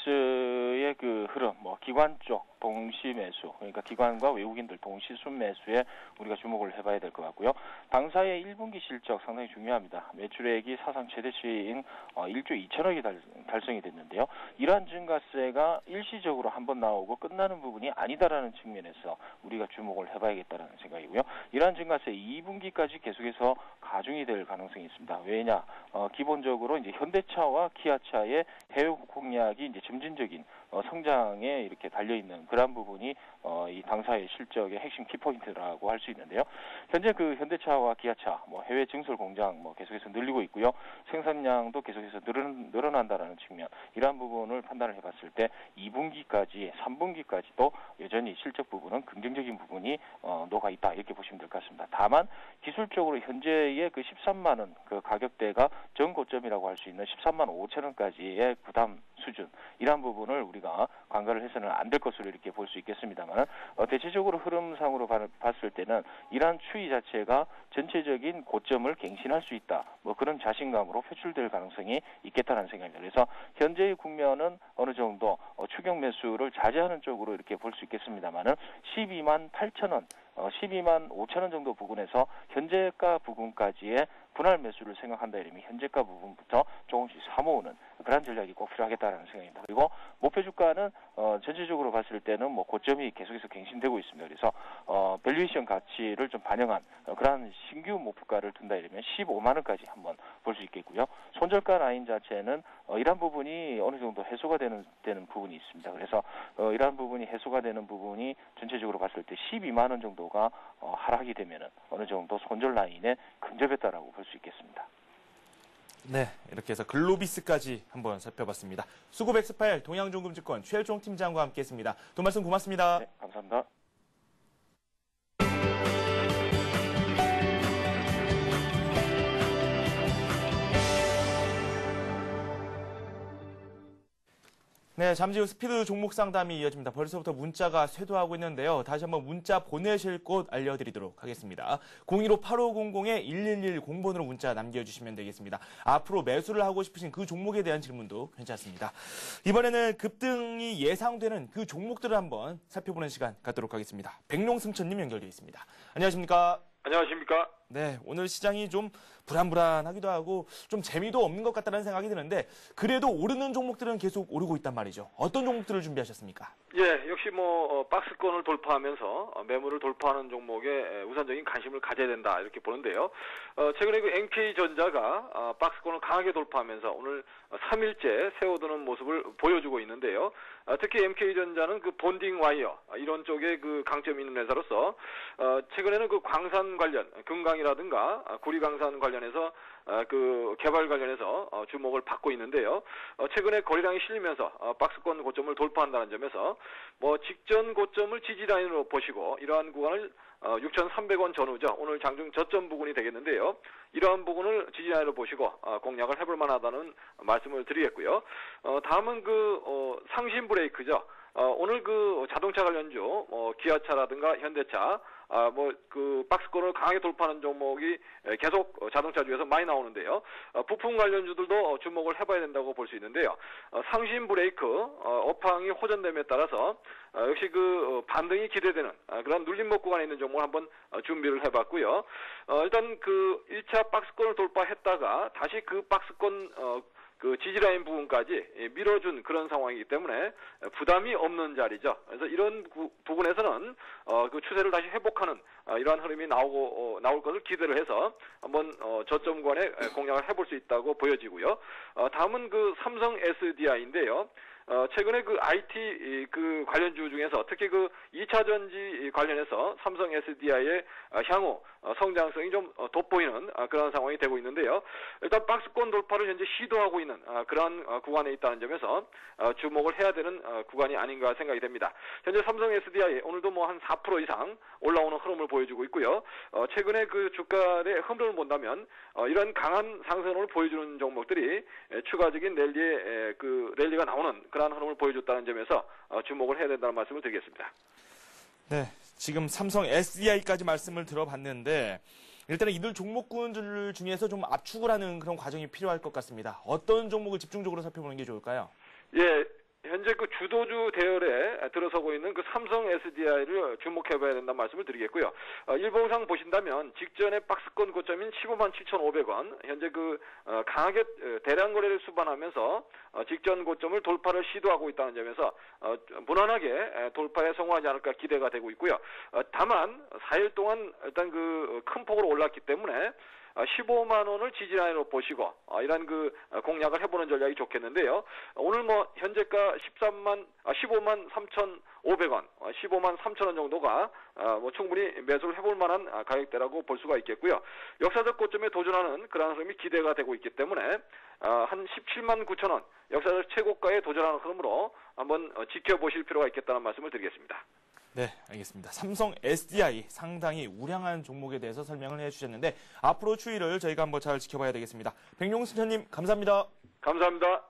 S5: 글로비스의 그 흐름, 기관 쪽 동시 매수, 그러니까 기관과 외국인들 동시 순매수에 우리가 주목을 해봐야 될 것 같고요. 당사의 1분기 실적 상당히 중요합니다. 매출액이 사상 최대치인 1조 2천억이 달성이 됐는데요. 이러한 증가세가 일시적으로 한번 나오고 끝나는 부분이 아니다라는 측면에서 우리가 주목을 해봐야겠다는 생각이고요. 이러한 증가세 2분기까지 계속해서 가중이 될 가능성이 있습니다. 왜냐? 기본적으로 이제 현대차와 기아차의 해외 공략이 이제 점진적인 성장에 이렇게 달려있는 그러한 부분이 이 당사의 실적의 핵심 키포인트라고 할 수 있는데요. 현재 그 현대차와 기아차, 해외 증설 공장 계속해서 늘리고 있고요. 생산량도 계속해서 늘어난다라는 측면, 이러한 부분을 판단을 해봤을 때 2분기까지, 3분기까지도 여전히 실적 부분은 긍정적인 부분이 녹아 있다 이렇게 보시면 될 것 같습니다. 다만 기술적으로 현재의 그 13만 원 그 가격대가 전 고점이라고 할 수 있는 13만 5천 원까지의 부담 수준, 이러한 부분을 우리가 간과를 해서는 안 될 것으로 이렇게 볼 수 있겠습니다만, 대체적으로 흐름상으로 봤을 때는 이러한 추이 자체가 전체적인 고점을 갱신할 수 있다, 그런 자신감으로 표출될 가능성이 있겠다는 생각입니다. 그래서 현재의 국면은 어느 정도 추격 매수를 자제하는 쪽으로 이렇게 볼 수 있겠습니다만은 12만 8천 원, 12만 5천 원 정도 부근에서 현재가 부근까지의 분할 매수를 생각한다 이러면 현재가 부분부터 조금씩 사모으는 그런 전략이 꼭 필요하겠다는 생각입니다. 그리고 목표 주가는 전체적으로 봤을 때는 고점이 계속해서 갱신되고 있습니다. 그래서 밸류에이션 가치를 좀 반영한 그런 신규 목표가를 둔다 이러면 15만 원까지 한번 볼 수 있겠고요. 손절가 라인 자체는 이러한 부분이 어느 정도 해소가 되는 부분이 있습니다. 그래서 이러한 부분이 해소가 되는 부분이 전체적으로 봤을 때 12만 원 정도가 하락이 되면은 어느 정도 손절 라인에 근접했다라고 볼 수 있겠습니다.
S1: 네, 이렇게 해서 글로비스까지 한번 살펴봤습니다. 수고백스팔 동양종금증권 최일종 팀장과 함께했습니다. 또 말씀 고맙습니다.
S5: 네, 감사합니다.
S1: 네, 잠시 후 스피드 종목 상담이 이어집니다. 벌써부터 문자가 쇄도하고 있는데요. 다시 한번 문자 보내실 곳 알려드리도록 하겠습니다. 015-8500-1110번으로 문자 남겨주시면 되겠습니다. 앞으로 매수를 하고 싶으신 그 종목에 대한 질문도 괜찮습니다. 이번에는 급등이 예상되는 그 종목들을 한번 살펴보는 시간 갖도록 하겠습니다. 백룡승천님 연결되어 있습니다. 안녕하십니까?
S6: 안녕하십니까?
S1: 네, 오늘 시장이 좀 불안불안하기도 하고 좀 재미도 없는 것 같다는 생각이 드는데 그래도 오르는 종목들은 계속 오르고 있단 말이죠. 어떤 종목들을 준비하셨습니까?
S6: 예, 역시 박스권을 돌파하면서 매물을 돌파하는 종목에 우선적인 관심을 가져야 된다 이렇게 보는데요. 최근에 그 NK전자가 박스권을 강하게 돌파하면서 오늘 3일째 세워두는 모습을 보여주고 있는데요. 특히 MK전자는 그 본딩 와이어 이런 쪽에 그 강점이 있는 회사로서 최근에는 그 광산 관련, 금강이라든가 구리광산 관련해서 그 개발 관련해서 주목을 받고 있는데요. 최근에 거래량이 실리면서 박스권 고점을 돌파한다는 점에서 직전 고점을 지지라인으로 보시고 이러한 구간을 6,300원 전후죠. 오늘 장중 저점 부근이 되겠는데요. 이러한 부분을 지지라인으로 보시고 공략을 해볼 만하다는 말씀을 드리겠고요. 다음은 그 상신 브레이크죠. 오늘 그 자동차 관련주, 기아차라든가 현대차, 그 박스권을 강하게 돌파하는 종목이 계속 자동차주에서 많이 나오는데요. 부품 관련주들도 주목을 해봐야 된다고 볼 수 있는데요. 상신 브레이크, 업황이 호전됨에 따라서 역시 그 반등이 기대되는 그런 눌림목 구간에 있는 종목을 한번 준비를 해봤고요. 일단 그 1차 박스권을 돌파했다가 다시 그 박스권 그 지지라인 부분까지 밀어준 그런 상황이기 때문에 부담이 없는 자리죠. 그래서 이런 부분에서는 그 추세를 다시 회복하는 이러한 흐름이 나올 것을 기대를 해서 한번 저점 구간에 공략을 해볼 수 있다고 보여지고요. 다음은 그 삼성 SDI인데요. 최근에 그 IT 그 관련주 중에서 특히 그 2차 전지 관련해서 삼성 SDI의 향후 성장성이 좀 돋보이는 그런 상황이 되고 있는데요. 일단 박스권 돌파를 현재 시도하고 있는 그런 구간에 있다는 점에서 주목을 해야 되는 구간이 아닌가 생각이 됩니다. 현재 삼성 SDI 오늘도 뭐 한 4% 이상 올라오는 흐름을 보여주고 있고요. 최근에 그 주가의 흐름을 본다면 이런 강한 상승을 보여주는 종목들이 추가적인 랠리가 나오는 그런 흐름을 보여줬다는 점에서 주목을 해야 된다는 말씀을 드리겠습니다.
S1: 네, 지금 삼성 SDI까지 말씀을 들어봤는데 일단은 이들 종목군들 중에서 좀 압축을 하는 그런 과정이 필요할 것 같습니다. 어떤 종목을 집중적으로 살펴보는 게 좋을까요?
S6: 예. 현재 그 주도주 대열에 들어서고 있는 그 삼성 SDI를 주목해봐야 된다는 말씀을 드리겠고요. 일봉상 보신다면 직전에 박스권 고점인 15만 7,500원, 현재 그 강하게 대량 거래를 수반하면서 직전 고점을 돌파를 시도하고 있다는 점에서 무난하게 돌파에 성공하지 않을까 기대가 되고 있고요. 다만 4일 동안 일단 그 큰 폭으로 올랐기 때문에 15만 원을 지지라인으로 보시고 이런 그 공략을 해보는 전략이 좋겠는데요. 오늘 뭐 현재가 15만 3,500원, 15만 3,000원 정도가 뭐 충분히 매수를 해볼 만한 가격대라고 볼 수가 있겠고요. 역사적 고점에 도전하는 그런 흐름이 기대가 되고 있기 때문에 한 17만 9,000원 역사적 최고가에 도전하는 흐름으로 한번 지켜보실 필요가 있겠다는 말씀을 드리겠습니다.
S1: 네, 알겠습니다. 삼성 SDI 상당히 우량한 종목에 대해서 설명을 해주셨는데 앞으로 추이를 저희가 한번 잘 지켜봐야 되겠습니다. 백용순 선님 감사합니다.
S6: 감사합니다.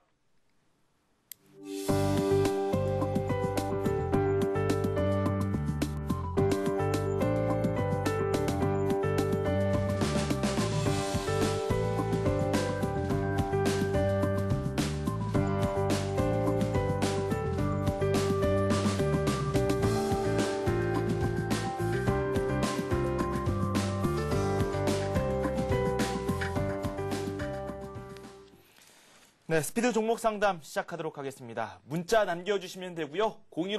S1: 네, 스피드 종목 상담 시작하도록 하겠습니다. 문자 남겨주시면 되고요.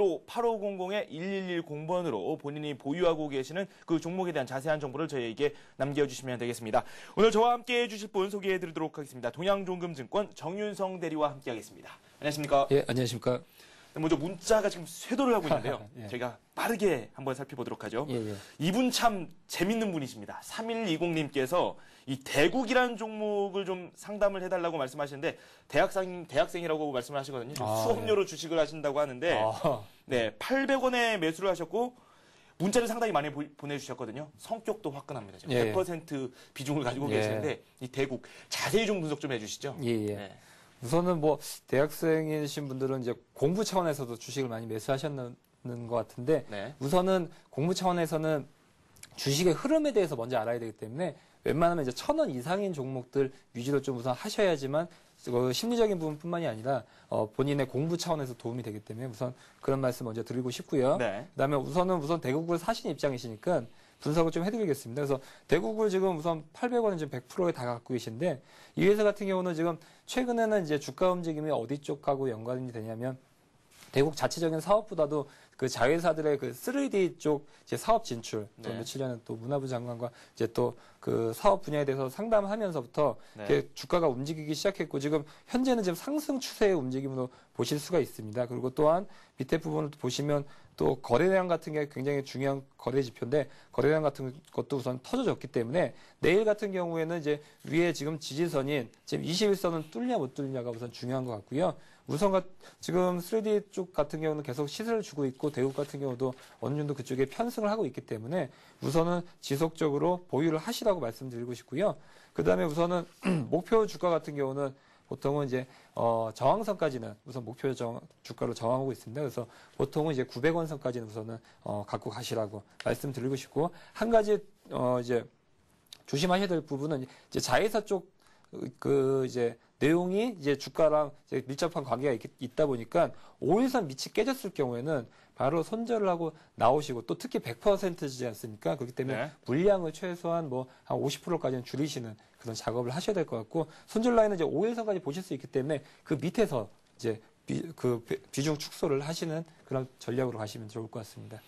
S1: 015-8500-1110번으로 본인이 보유하고 계시는 그 종목에 대한 자세한 정보를 저희에게 남겨주시면 되겠습니다. 오늘 저와 함께 해주실 분 소개해드리도록 하겠습니다. 동양종금증권 정윤성 대리와 함께하겠습니다. 안녕하십니까?
S7: 예, 안녕하십니까?
S1: 먼저 문자가 지금 쇄도를 하고 있는데요.
S7: 예.
S1: 저희가 빠르게 한번 살펴보도록 하죠.
S7: 예.
S1: 이분 참 재밌는 분이십니다. 3120님께서 이 대국이라는 종목을 좀 상담을 해달라고 말씀하시는데 대학생이라고 말씀을 하시거든요. 수업료로 주식을 하신다고 하는데 네, 800원에 매수를 하셨고 문자를 상당히 많이 보내주셨거든요. 성격도 화끈합니다. 지금 100% 비중을 가지고 계시는데 이 대국 자세히 좀 분석 좀 해주시죠. 네.
S7: 우선은 뭐 대학생이신 분들은 이제 공부 차원에서도 주식을 많이 매수하셨는 것 같은데 우선은 공부 차원에서는 주식의 흐름에 대해서 먼저 알아야 되기 때문에 웬만하면 이제 1,000원 이상인 종목들 위주로 좀 우선 하셔야지만 심리적인 부분뿐만이 아니라 본인의 공부 차원에서 도움이 되기 때문에 우선 그런 말씀 먼저 드리고 싶고요. 그다음에 우선 대국을 사신 입장이시니까 분석을 좀 해드리겠습니다. 그래서 대국을 지금 우선 800원은 지금 100%에 다 갖고 계신데 이 회사 같은 경우는 지금 최근에는 이제 주가 움직임이 어디 쪽하고 연관이 되냐면 대국 자체적인 사업보다도 그 자회사들의 그 3D 쪽 이제 사업 진출, 또 며칠 전에 또 문화부 장관과 이제 또 그 사업 분야에 대해서 상담하면서부터 주가가 움직이기 시작했고 지금 현재는 지금 상승 추세의 움직임으로 보실 수가 있습니다. 그리고 또한 밑에 부분을 보시면 또 거래량 같은 게 굉장히 중요한 거래 지표인데 거래량 같은 것도 우선 터져졌기 때문에 내일 같은 경우에는 이제 위에 지금 지지선인 지금 21선은 뚫냐 못 뚫냐가 우선 중요한 것 같고요. 우선 지금 3D 쪽 같은 경우는 계속 시세를 주고 있고 대국 같은 경우도 어느 정도 그쪽에 편승을 하고 있기 때문에 우선은 지속적으로 보유를 하시라고 말씀드리고 싶고요. 그 다음에 우선은 목표 주가 같은 경우는 보통은 이제 저항선까지는 우선 목표 주가로 저항하고 있습니다. 그래서 보통은 이제 900원 선까지는 우선은 갖고 가시라고 말씀드리고 싶고, 한 가지 이제 조심하셔야 될 부분은 이제 자회사 쪽 이제 내용이 이제 주가랑 이제 밀접한 관계가 있다 보니까 5일선 밑이 깨졌을 경우에는 바로 손절을 하고 나오시고, 또 특히 100%지 않습니까? 그렇기 때문에
S1: 네.
S7: 물량을 최소한 뭐 한 50%까지는 줄이시는 그런 작업을 하셔야 될 것 같고, 손절 라인은 이제 5일선까지 보실 수 있기 때문에 그 밑에서 이제 비중 축소를 하시는 그런 전략으로 가시면 좋을 것 같습니다.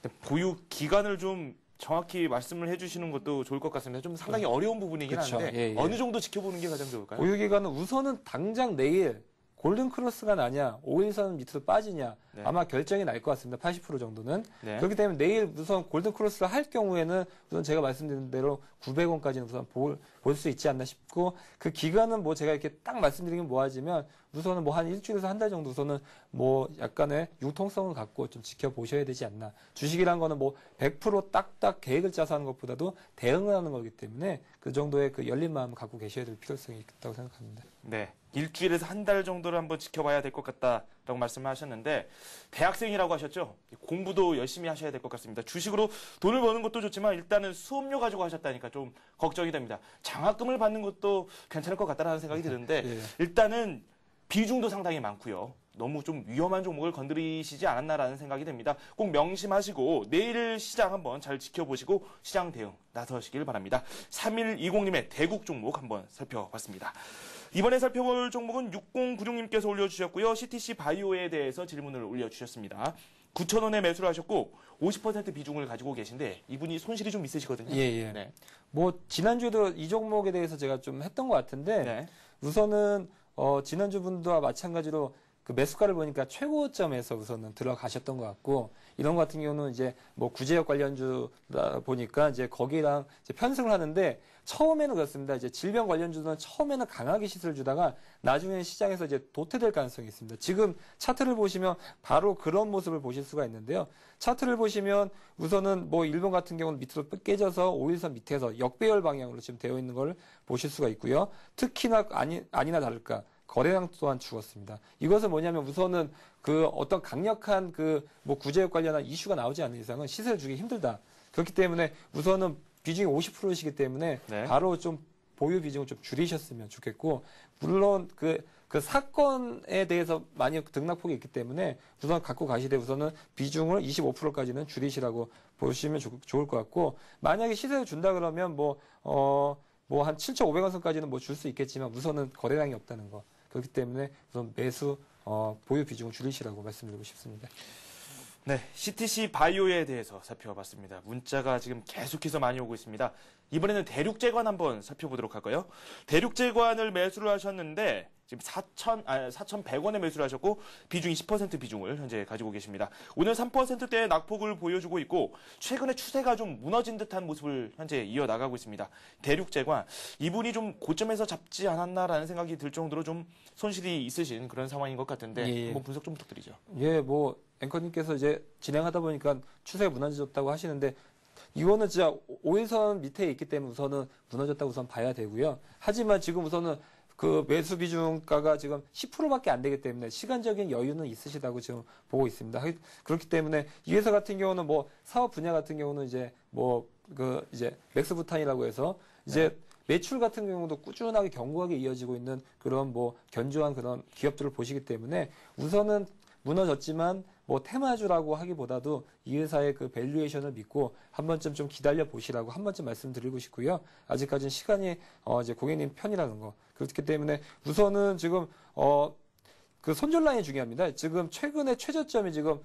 S1: 보유 기간을 좀 정확히 말씀을 해주시는 것도 좋을 것 같습니다. 좀 상당히 어려운 부분이긴
S7: 그렇죠.
S1: 한데
S7: 예, 예.
S1: 어느 정도 지켜보는 게 가장 좋을까요?
S7: 보유 기간은 우선은 당장 내일 골든 크로스가 나냐, 5일선 밑으로 빠지냐,
S1: 네.
S7: 아마 결정이 날 것 같습니다. 80% 정도는.
S1: 네.
S7: 그렇기 때문에 내일 우선 골든 크로스를 할 경우에는 우선 제가 말씀드린 대로 900원까지는 우선 볼 수 있지 않나 싶고, 그 기간은 뭐 제가 이렇게 딱 말씀드리긴 뭐하지만 우선은 뭐 한 일주일에서 한 달 정도 우선은 뭐 약간의 융통성을 갖고 좀 지켜보셔야 되지 않나. 주식이란 거는 뭐 100% 딱딱 계획을 짜서 하는 것보다도 대응을 하는 거기 때문에 그 정도의 그 열린 마음을 갖고 계셔야 될 필요성이 있다고 생각합니다.
S1: 네. 일주일에서 한 달 정도를 한번 지켜봐야 될 것 같다라고 말씀을 하셨는데, 대학생이라고 하셨죠? 공부도 열심히 하셔야 될 것 같습니다. 주식으로 돈을 버는 것도 좋지만 일단은 수업료 가지고 하셨다니까 좀 걱정이 됩니다. 장학금을 받는 것도 괜찮을 것 같다라는 생각이 드는데
S7: 예.
S1: 일단은 비중도 상당히 많고요. 너무 좀 위험한 종목을 건드리시지 않았나라는 생각이 듭니다. 꼭 명심하시고 내일 시장 한번 잘 지켜보시고 시장 대응 나서시길 바랍니다. 3120님의 대국 종목 한번 살펴봤습니다. 이번에 살펴볼 종목은 6096님께서 올려주셨고요. CTC 바이오에 대해서 질문을 올려주셨습니다. 9,000원에 매수를 하셨고 50% 비중을 가지고 계신데 이분이 손실이 좀 있으시거든요.
S7: 예, 예.
S1: 네.
S7: 뭐 지난주에도 이 종목에 대해서 제가 좀 했던 것 같은데,
S1: 네.
S7: 우선은 지난주 분과 마찬가지로 그 매수가를 보니까 최고점에서 우선은 들어가셨던 것 같고, 이런 것 같은 경우는 이제 뭐 구제역 관련주다 보니까 이제 거기랑 이제 편승을 하는데, 처음에는 그렇습니다. 이제 질병 관련주는 처음에는 강하게 시세를 주다가 나중에는 시장에서 이제 도태될 가능성이 있습니다. 지금 차트를 보시면 바로 그런 모습을 보실 수가 있는데요. 차트를 보시면 우선은 뭐 일본 같은 경우는 밑으로 깨져서 5일선 밑에서 역배열 방향으로 지금 되어 있는 걸 보실 수가 있고요. 특히나 아니나 다를까 거래량 또한 죽었습니다. 이것은 뭐냐면 우선은 그 어떤 강력한 그 뭐 구제역 관련한 이슈가 나오지 않는 이상은 시세를 주기 힘들다. 그렇기 때문에 우선은 비중이 50%이기 때문에
S1: 네.
S7: 바로 좀 보유 비중을 좀 줄이셨으면 좋겠고, 물론 그 사건에 대해서 많이 등락폭이 있기 때문에 우선 갖고 가시되 우선은 비중을 25%까지는 줄이시라고 보시면 좋을 것 같고, 만약에 시세를 준다 그러면 뭐 한 7,500원 선까지는 뭐 줄 수 있겠지만 우선은 거래량이 없다는 거. 그렇기 때문에 우선 매수 보유 비중을 줄이시라고 말씀드리고 싶습니다.
S1: 네, CTC 바이오에 대해서 살펴봤습니다. 문자가 지금 계속해서 많이 오고 있습니다. 이번에는 대륙제관 한번 살펴보도록 할까요? 대륙제관을 매수를 하셨는데 지금 4,100원에 매수를 하셨고 비중이 10% 비중을 현재 가지고 계십니다. 오늘 3%대의 낙폭을 보여주고 있고 최근에 추세가 좀 무너진 듯한 모습을 현재 이어나가고 있습니다. 대륙제관, 이분이 좀 고점에서 잡지 않았나라는 생각이 들 정도로 좀 손실이 있으신 그런 상황인 것 같은데
S7: 예.
S1: 한번 분석 좀 부탁드리죠.
S7: 예, 뭐 앵커님께서 이제 진행하다 보니까 추세가 무너졌다고 하시는데, 이거는 진짜 5일선 밑에 있기 때문에 우선은 무너졌다고 우선 봐야 되고요. 하지만 지금 우선은 그 매수 비중가가 지금 10%밖에 안 되기 때문에 시간적인 여유는 있으시다고 지금 보고 있습니다. 그렇기 때문에 이 회사 같은 경우는 뭐 사업 분야 같은 경우는 이제 뭐 그 이제 맥스부탄이라고 해서 이제 매출 같은 경우도 꾸준하게 견고하게 이어지고 있는 그런 뭐 견조한 그런 기업들을 보시기 때문에 우선은 무너졌지만 뭐 테마주라고 하기보다도 이 회사의 그 밸류에이션을 믿고 한 번쯤 좀 기다려 보시라고 한 번쯤 말씀드리고 싶고요. 아직까지는 시간이 이제 고객님 편이라는 거. 그렇기 때문에 우선은 지금 그 손절 라인이 중요합니다. 지금 최근에 최저점이 지금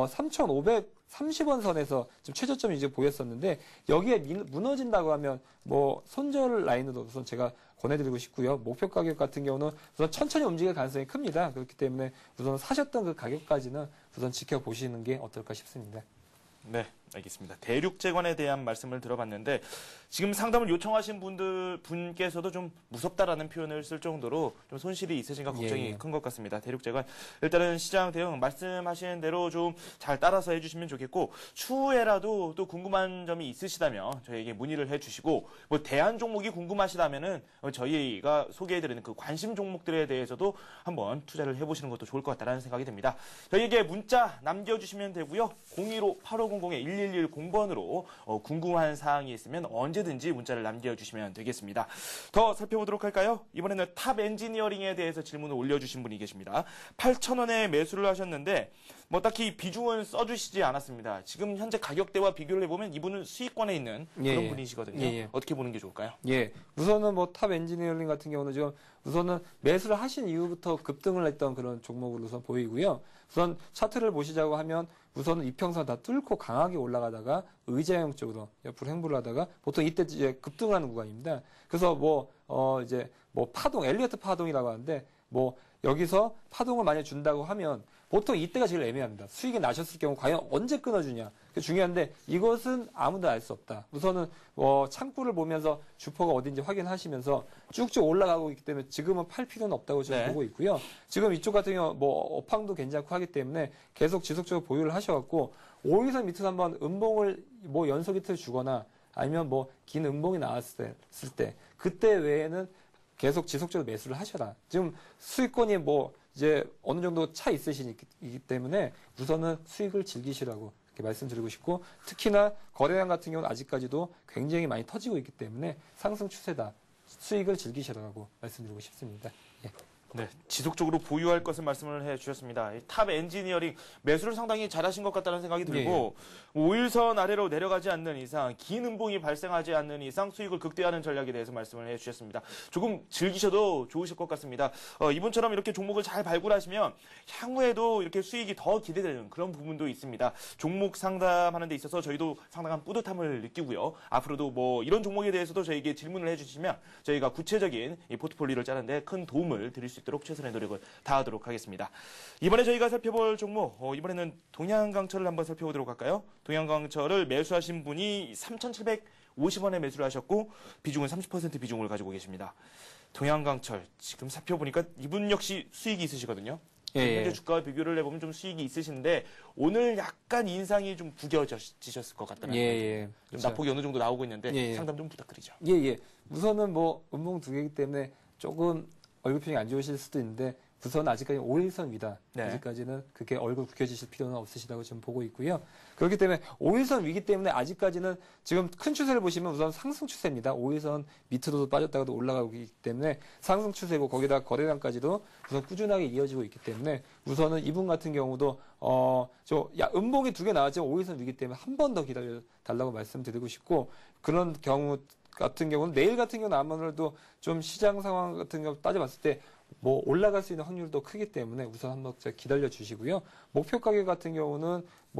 S7: 3,530원 선에서 지금 최저점이 이제 보였었는데, 여기에 무너진다고 하면 뭐 손절 라인으로 우선 제가 권해드리고 싶고요. 목표 가격 같은 경우는 우선 천천히 움직일 가능성이 큽니다. 그렇기 때문에 우선 사셨던 그 가격까지는 우선 지켜보시는 게 어떨까 싶습니다.
S1: 네, 알겠습니다. 대륙재관에 대한 말씀을 들어봤는데 지금 상담을 요청하신 분께서도 좀 무섭다라는 표현을 쓸 정도로 좀 손실이 있으신가 걱정이 큰 것 같습니다. 대륙재관 일단은 시장 대응 말씀하시는 대로 좀 잘 따라서 해주시면 좋겠고 추후에라도 또 궁금한 점이 있으시다면 저희에게 문의를 해주시고 뭐 대안 종목이 궁금하시다면은 저희가 소개해드리는 그 관심 종목들에 대해서도 한번 투자를 해보시는 것도 좋을 것 같다는 생각이 듭니다. 저희에게 문자 남겨주시면 되고요. 015-8500-1110번으로 궁금한 사항이 있으면 언제든지 문자를 남겨주시면 되겠습니다. 더 살펴보도록 할까요? 이번에는 탑 엔지니어링에 대해서 질문을 올려주신 분이 계십니다. 8,000원에 매수를 하셨는데 뭐 딱히 비중은 써주시지 않았습니다. 지금 현재 가격대와 비교를 해보면 이분은 수익권에 있는 그런 분이시거든요. 어떻게 보는 게 좋을까요?
S7: 우선은 뭐 탑 엔지니어링 같은 경우는 지금 우선은 매수를 하신 이후부터 급등을 했던 그런 종목으로 우선 보이고요. 우선 차트를 보시자고 하면 우선은 이평선 다 뚫고 강하게 올라가다가 의자형 쪽으로 옆으로 횡보를 하다가 보통 이때 이제 급등을 하는 구간입니다. 그래서 이제 파동, 엘리어트 파동이라고 하는데 여기서 파동을 많이 준다고 하면 보통 이때가 제일 애매합니다. 수익이 나셨을 경우 과연 언제 끊어주냐. 그게 중요한데 이것은 아무도 알 수 없다. 우선은 창구를 보면서 주포가 어딘지 확인하시면서 쭉쭉 올라가고 있기 때문에 지금은 팔 필요는 없다고 저는 보고 있고요. 지금 이쪽 같은 경우 업황도 괜찮고 하기 때문에 계속 지속적으로 보유를 하셔갖고 5일선 밑에서 한번 음봉을 연속 이틀 주거나 아니면 긴 음봉이 나왔을 때 그때 외에는 계속 지속적으로 매수를 하셔라. 지금 수익권이 이제 어느 정도 차 있으시기 때문에 우선은 수익을 즐기시라고 이렇게 말씀드리고 싶고 특히나 거래량 같은 경우는 아직까지도 굉장히 많이 터지고 있기 때문에 상승 추세다. 수익을 즐기시라고 말씀드리고 싶습니다.
S1: 네, 지속적으로 보유할 것을 말씀을 해주셨습니다. 탑 엔지니어링 매수를 상당히 잘하신 것 같다는 생각이 들고 5일선 아래로 내려가지 않는 이상 긴 음봉이 발생하지 않는 이상 수익을 극대화하는 전략에 대해서 말씀을 해주셨습니다. 조금 즐기셔도 좋으실 것 같습니다. 이분처럼 이렇게 종목을 잘 발굴하시면 향후에도 이렇게 수익이 더 기대되는 그런 부분도 있습니다. 종목 상담하는 데 있어서 저희도 상당한 뿌듯함을 느끼고요. 앞으로도 이런 종목에 대해서도 저희에게 질문을 해주시면 저희가 구체적인 이 포트폴리오를 짜는데 큰 도움을 드릴 수 있도록 최선의 노력을 다하도록 하겠습니다. 이번에 저희가 살펴볼 종목, 이번에는 동양강철을 한번 살펴보도록 할까요? 동양강철을 매수하신 분이 3,750원에 매수를 하셨고 비중은 30% 비중을 가지고 계십니다. 동양강철 지금 살펴보니까 이분 역시 수익이 있으시거든요. 현재 주가와 비교를 해보면 좀 수익이 있으신데 오늘 약간 인상이 좀 구겨지셨을 것 같더라고요. 좀 낙폭이 어느 정도 나오고 있는데 상담 좀 부탁드리죠.
S7: 우선은 음봉 두 개이기 때문에 조금 얼굴 표정이 안 좋으실 수도 있는데 우선 아직까지 5일선 위다. 아직까지는 그렇게 얼굴 굽혀지실 필요는 없으시다고 지금 보고 있고요. 그렇기 때문에 5일선 위기 때문에 아직까지는 지금 큰 추세를 보시면 우선 상승 추세입니다. 5일선 밑으로도 빠졌다가도 올라가고 있기 때문에 상승 추세고 거기다 거래량까지도 우선 꾸준하게 이어지고 있기 때문에 우선은 이분 같은 경우도 음봉이 두 개 나왔지만 5일선 위기 때문에 한 번 더 기다려 달라고 말씀드리고 싶고 그런 경우 같은 경우는 내일 같은 경우는 아무래도 좀 시장 상황 같은 경우 따져봤을 때 올라갈 수 있는 확률도 크기 때문에 우선 한번 기다려 주시고요. 목표 가격 같은 경우는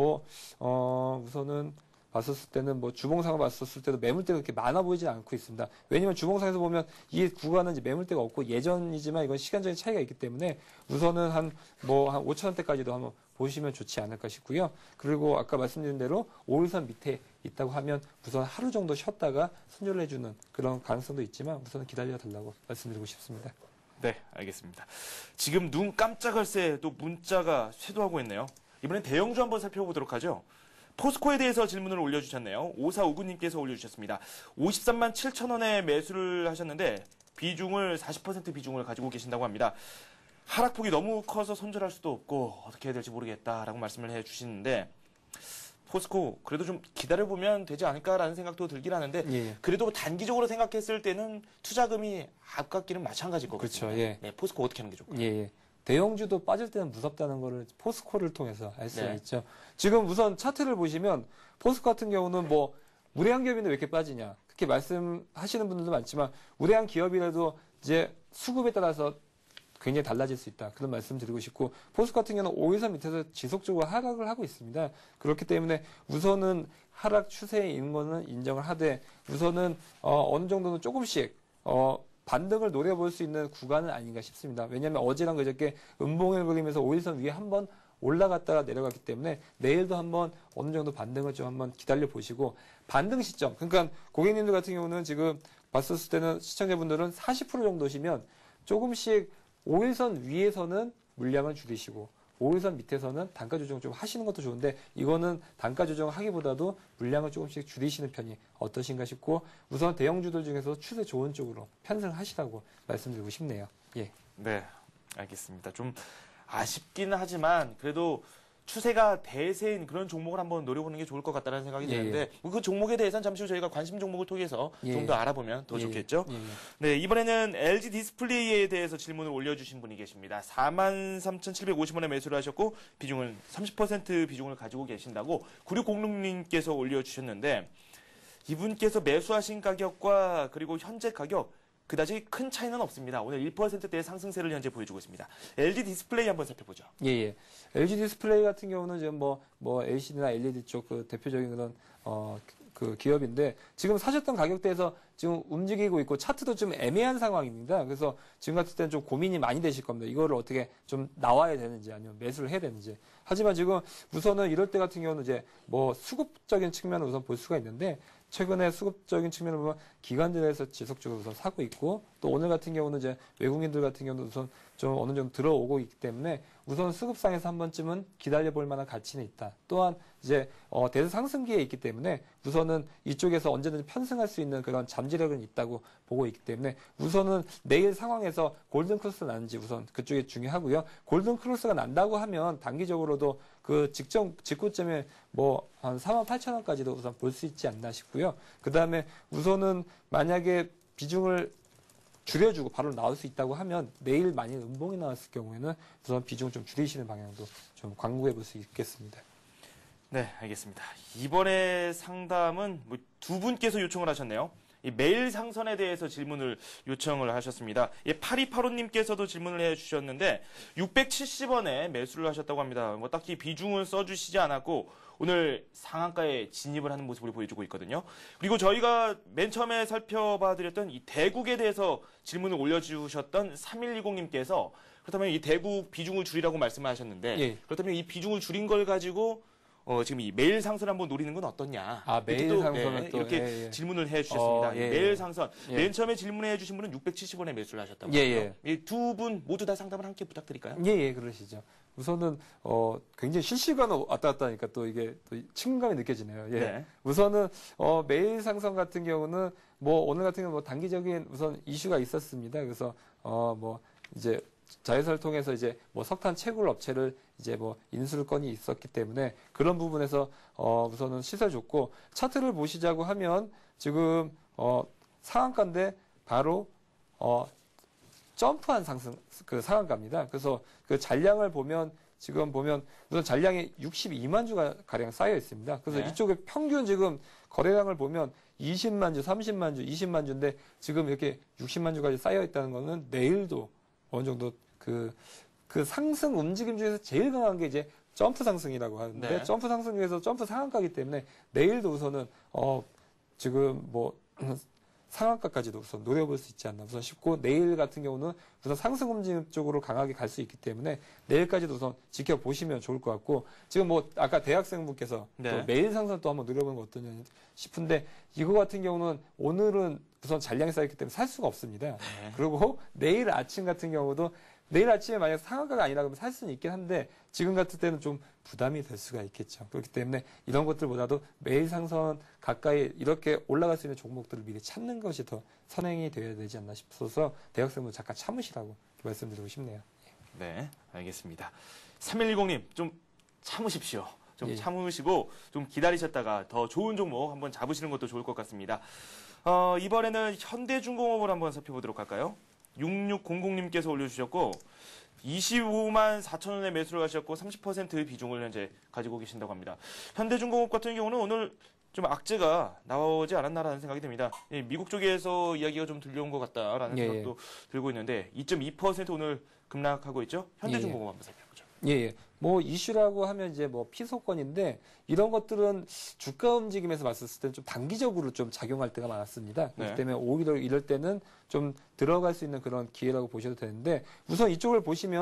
S7: 우선은 봤었을 때는 주봉상을 봤었을 때도 매물대가 그렇게 많아 보이지 않고 있습니다. 왜냐면 주봉상에서 보면 이 구간은 이제 매물대가 없고 예전이지만 이건 시간적인 차이가 있기 때문에 우선은 한 5,000원대까지도 한번 보시면 좋지 않을까 싶고요. 그리고 아까 말씀드린 대로 5일선 밑에 있다고 하면 우선 하루 정도 쉬었다가 순조를 해주는 그런 가능성도 있지만 우선은 기다려 달라고 말씀드리고 싶습니다.
S1: 네, 알겠습니다. 지금 눈 깜짝할 새 또 문자가 쇄도하고 있네요. 이번엔 대형주 한번 살펴보도록 하죠. 포스코에 대해서 질문을 올려주셨네요. 5459님께서 올려주셨습니다. 53만 7천원에 매수를 하셨는데 비중을 40% 비중을 가지고 계신다고 합니다. 하락폭이 너무 커서 손절할 수도 없고 어떻게 해야 될지 모르겠다라고 말씀을 해주시는데 포스코 그래도 좀 기다려보면 되지 않을까라는 생각도 들긴 하는데 그래도 단기적으로 생각했을 때는 투자금이 아깝기는 마찬가지일 것 같습니다. 네, 포스코 어떻게 하는 게 좋을까요?
S7: 대형주도 빠질 때는 무섭다는 거를 포스코를 통해서 알 수가 있죠. 지금 우선 차트를 보시면 포스코 같은 경우는 우량한 기업인데 왜 이렇게 빠지냐. 그렇게 말씀하시는 분들도 많지만 우량한 기업이라도 이제 수급에 따라서 굉장히 달라질 수 있다. 그런 말씀 드리고 싶고 포스코 같은 경우는 5일선 밑에서 지속적으로 하락을 하고 있습니다. 그렇기 때문에 우선은 하락 추세에 있는 거는 인정을 하되 우선은 어느 정도는 조금씩 반등을 노려볼 수 있는 구간은 아닌가 싶습니다. 왜냐하면 어제랑 그저께 음봉을 그리면서 5일선 위에 한번 올라갔다가 내려갔기 때문에 내일도 한번 어느 정도 반등을 좀 한번 기다려 보시고 반등 시점. 그러니까 고객님들 같은 경우는 지금 봤었을 때는 시청자분들은 40% 정도시면 조금씩 5일선 위에서는 물량을 줄이시고 5일선 밑에서는 단가 조정 좀 하시는 것도 좋은데 이거는 단가 조정하기보다도 물량을 조금씩 줄이시는 편이 어떠신가 싶고 우선 대형주들 중에서 추세 좋은 쪽으로 편승하시라고 말씀드리고 싶네요. 예.
S1: 네, 알겠습니다. 좀 아쉽기는 하지만 그래도 추세가 대세인 그런 종목을 한번 노려보는 게 좋을 것 같다는 생각이 드는데 그 종목에 대해서는 잠시 후 저희가 관심 종목을 통해서 좀 더 알아보면 더 좋겠죠. 네, 이번에는 LG 디스플레이에 대해서 질문을 올려주신 분이 계십니다. 43,750원에 매수를 하셨고 비중은 30% 비중을 가지고 계신다고 9606님께서 올려주셨는데 이분께서 매수하신 가격과 그리고 현재 가격 그다지 큰 차이는 없습니다. 오늘 1%대의 상승세를 현재 보여주고 있습니다. LG 디스플레이 한번 살펴보죠.
S7: 예. LG 디스플레이 같은 경우는 지금 뭐 LCD나 LED 쪽 그 대표적인 그런 그 기업인데 지금 사셨던 가격대에서 지금 움직이고 있고 차트도 좀 애매한 상황입니다. 그래서 지금 같은 때는 좀 고민이 많이 되실 겁니다. 이거를 어떻게 좀 나와야 되는지 아니면 매수를 해야 되는지. 하지만 지금 우선은 이럴 때 같은 경우는 이제 뭐 수급적인 측면을 우선 볼 수가 있는데 최근에 수급적인 측면을 보면 기관들에서 지속적으로 우선 사고 있고 또 오늘 같은 경우는 이제 외국인들 같은 경우는 우선 좀 어느 정도 들어오고 있기 때문에 우선 수급상에서 한 번쯤은 기다려볼 만한 가치는 있다. 또한 이제 대세 상승기에 있기 때문에 우선은 이쪽에서 언제든지 편승할 수 있는 그런 잠재력은 있다고 보고 있기 때문에 우선은 내일 상황에서 골든 크로스가 나는지 우선 그쪽이 중요하고요. 골든 크로스가 난다고 하면 단기적으로도 그 직고점에 뭐 한 48,000원까지도 우선 볼 수 있지 않나 싶고요. 그 다음에 우선은 만약에 비중을 줄여주고 바로 나올 수 있다고 하면 내일 만약 음봉이 나왔을 경우에는 우선 비중을 좀 줄이시는 방향도 좀 강구해 볼 수 있겠습니다.
S1: 네, 알겠습니다. 이번에 상담은 뭐 두 분께서 요청을 하셨네요. 이 매일 상선에 대해서 질문을 요청을 하셨습니다. 8285님께서도 질문을 해주셨는데 670원에 매수를 하셨다고 합니다. 뭐 딱히 비중을 써주시지 않았고 오늘 상한가에 진입을 하는 모습을 보여주고 있거든요. 그리고 저희가 맨 처음에 살펴봐드렸던 이 대국에 대해서 질문을 올려주셨던 3120님께서 그렇다면 이 대국 비중을 줄이라고 말씀을 하셨는데 그렇다면 이 비중을 줄인 걸 가지고 지금 이 매일 상선 한번 노리는 건 어떻냐.
S7: 매일 상선은 또
S1: 이렇게 질문을 해주셨습니다. 매일 상선. 맨 처음에 질문해 주신 분은 670원에 매수를 하셨다고 합니다. 이 두 분 모두 다 상담을 함께 부탁드릴까요?
S7: 그러시죠. 우선은 굉장히 실시간으로 왔다 갔다 하니까 또 이게 또 친근감이 느껴지네요. 우선은 매일 상선 같은 경우는 뭐 오늘 같은 경우는 뭐 단기적인 우선 이슈가 있었습니다. 그래서 뭐 이제 자회사를 통해서 이제 뭐 석탄 채굴 업체를 이제 뭐 인수를 건이 있었기 때문에 그런 부분에서 우선은 시세 좋고 차트를 보시자고 하면 지금 상한가인데 바로 점프한 상승 그 상한가입니다. 그래서 그 잔량을 보면 지금 보면 우선 잔량이 62만 주가 가량 쌓여 있습니다. 그래서 이쪽에 평균 지금 거래량을 보면 20만 주, 30만 주, 20만 주인데 지금 이렇게 60만 주까지 쌓여 있다는 거는 내일도 어느 정도 그 상승 움직임 중에서 제일 강한 게 이제 점프 상승이라고 하는데 점프 상승 중에서 점프 상한가이기 때문에 내일도 우선은 지금 뭐 상한가까지도 우선 노려볼 수 있지 않나 우선 싶고 내일 같은 경우는 우선 상승 움직임 쪽으로 강하게 갈 수 있기 때문에 내일까지도 우선 지켜보시면 좋을 것 같고 지금 뭐 아까 대학생분께서 또 매일 상승 또 한번 노려보는 거 어떠냐 싶은데 이거 같은 경우는 오늘은 우선 잔량이 쌓였기 때문에 살 수가 없습니다. 그리고 내일 아침 같은 경우도 내일 아침에 만약 상한가가 아니라 그러면 살 수는 있긴 한데 지금 같은 때는 좀 부담이 될 수가 있겠죠. 그렇기 때문에 이런 것들보다도 매일 상선 가까이 이렇게 올라갈 수 있는 종목들을 미리 찾는 것이 더 선행이 되어야 되지 않나 싶어서 대학생분 잠깐 참으시라고 말씀드리고 싶네요.
S1: 네, 알겠습니다. 3110님 좀 참으십시오. 좀 참으시고 좀 기다리셨다가 더 좋은 종목 한번 잡으시는 것도 좋을 것 같습니다. 이번에는 현대중공업을 한번 살펴보도록 할까요? 6600님께서 올려주셨고 25만 4천원에 매수를 하셨고 30% 비중을 현재 가지고 계신다고 합니다. 현대중공업 같은 경우는 오늘 좀 악재가 나오지 않았나라는 생각이 듭니다. 미국 쪽에서 이야기가 좀 들려온 것 같다라는 생각도 들고 있는데 2.2% 오늘 급락하고 있죠. 현대중공업 한번 살펴보죠.
S7: 뭐 이슈라고 하면 이제 뭐 피소권인데 이런 것들은 주가 움직임에서 봤을 때는 좀 단기적으로 좀 작용할 때가 많았습니다. 그렇기 때문에 오히려 이럴 때는 좀 들어갈 수 있는 그런 기회라고 보셔도 되는데 우선 이쪽을 보시면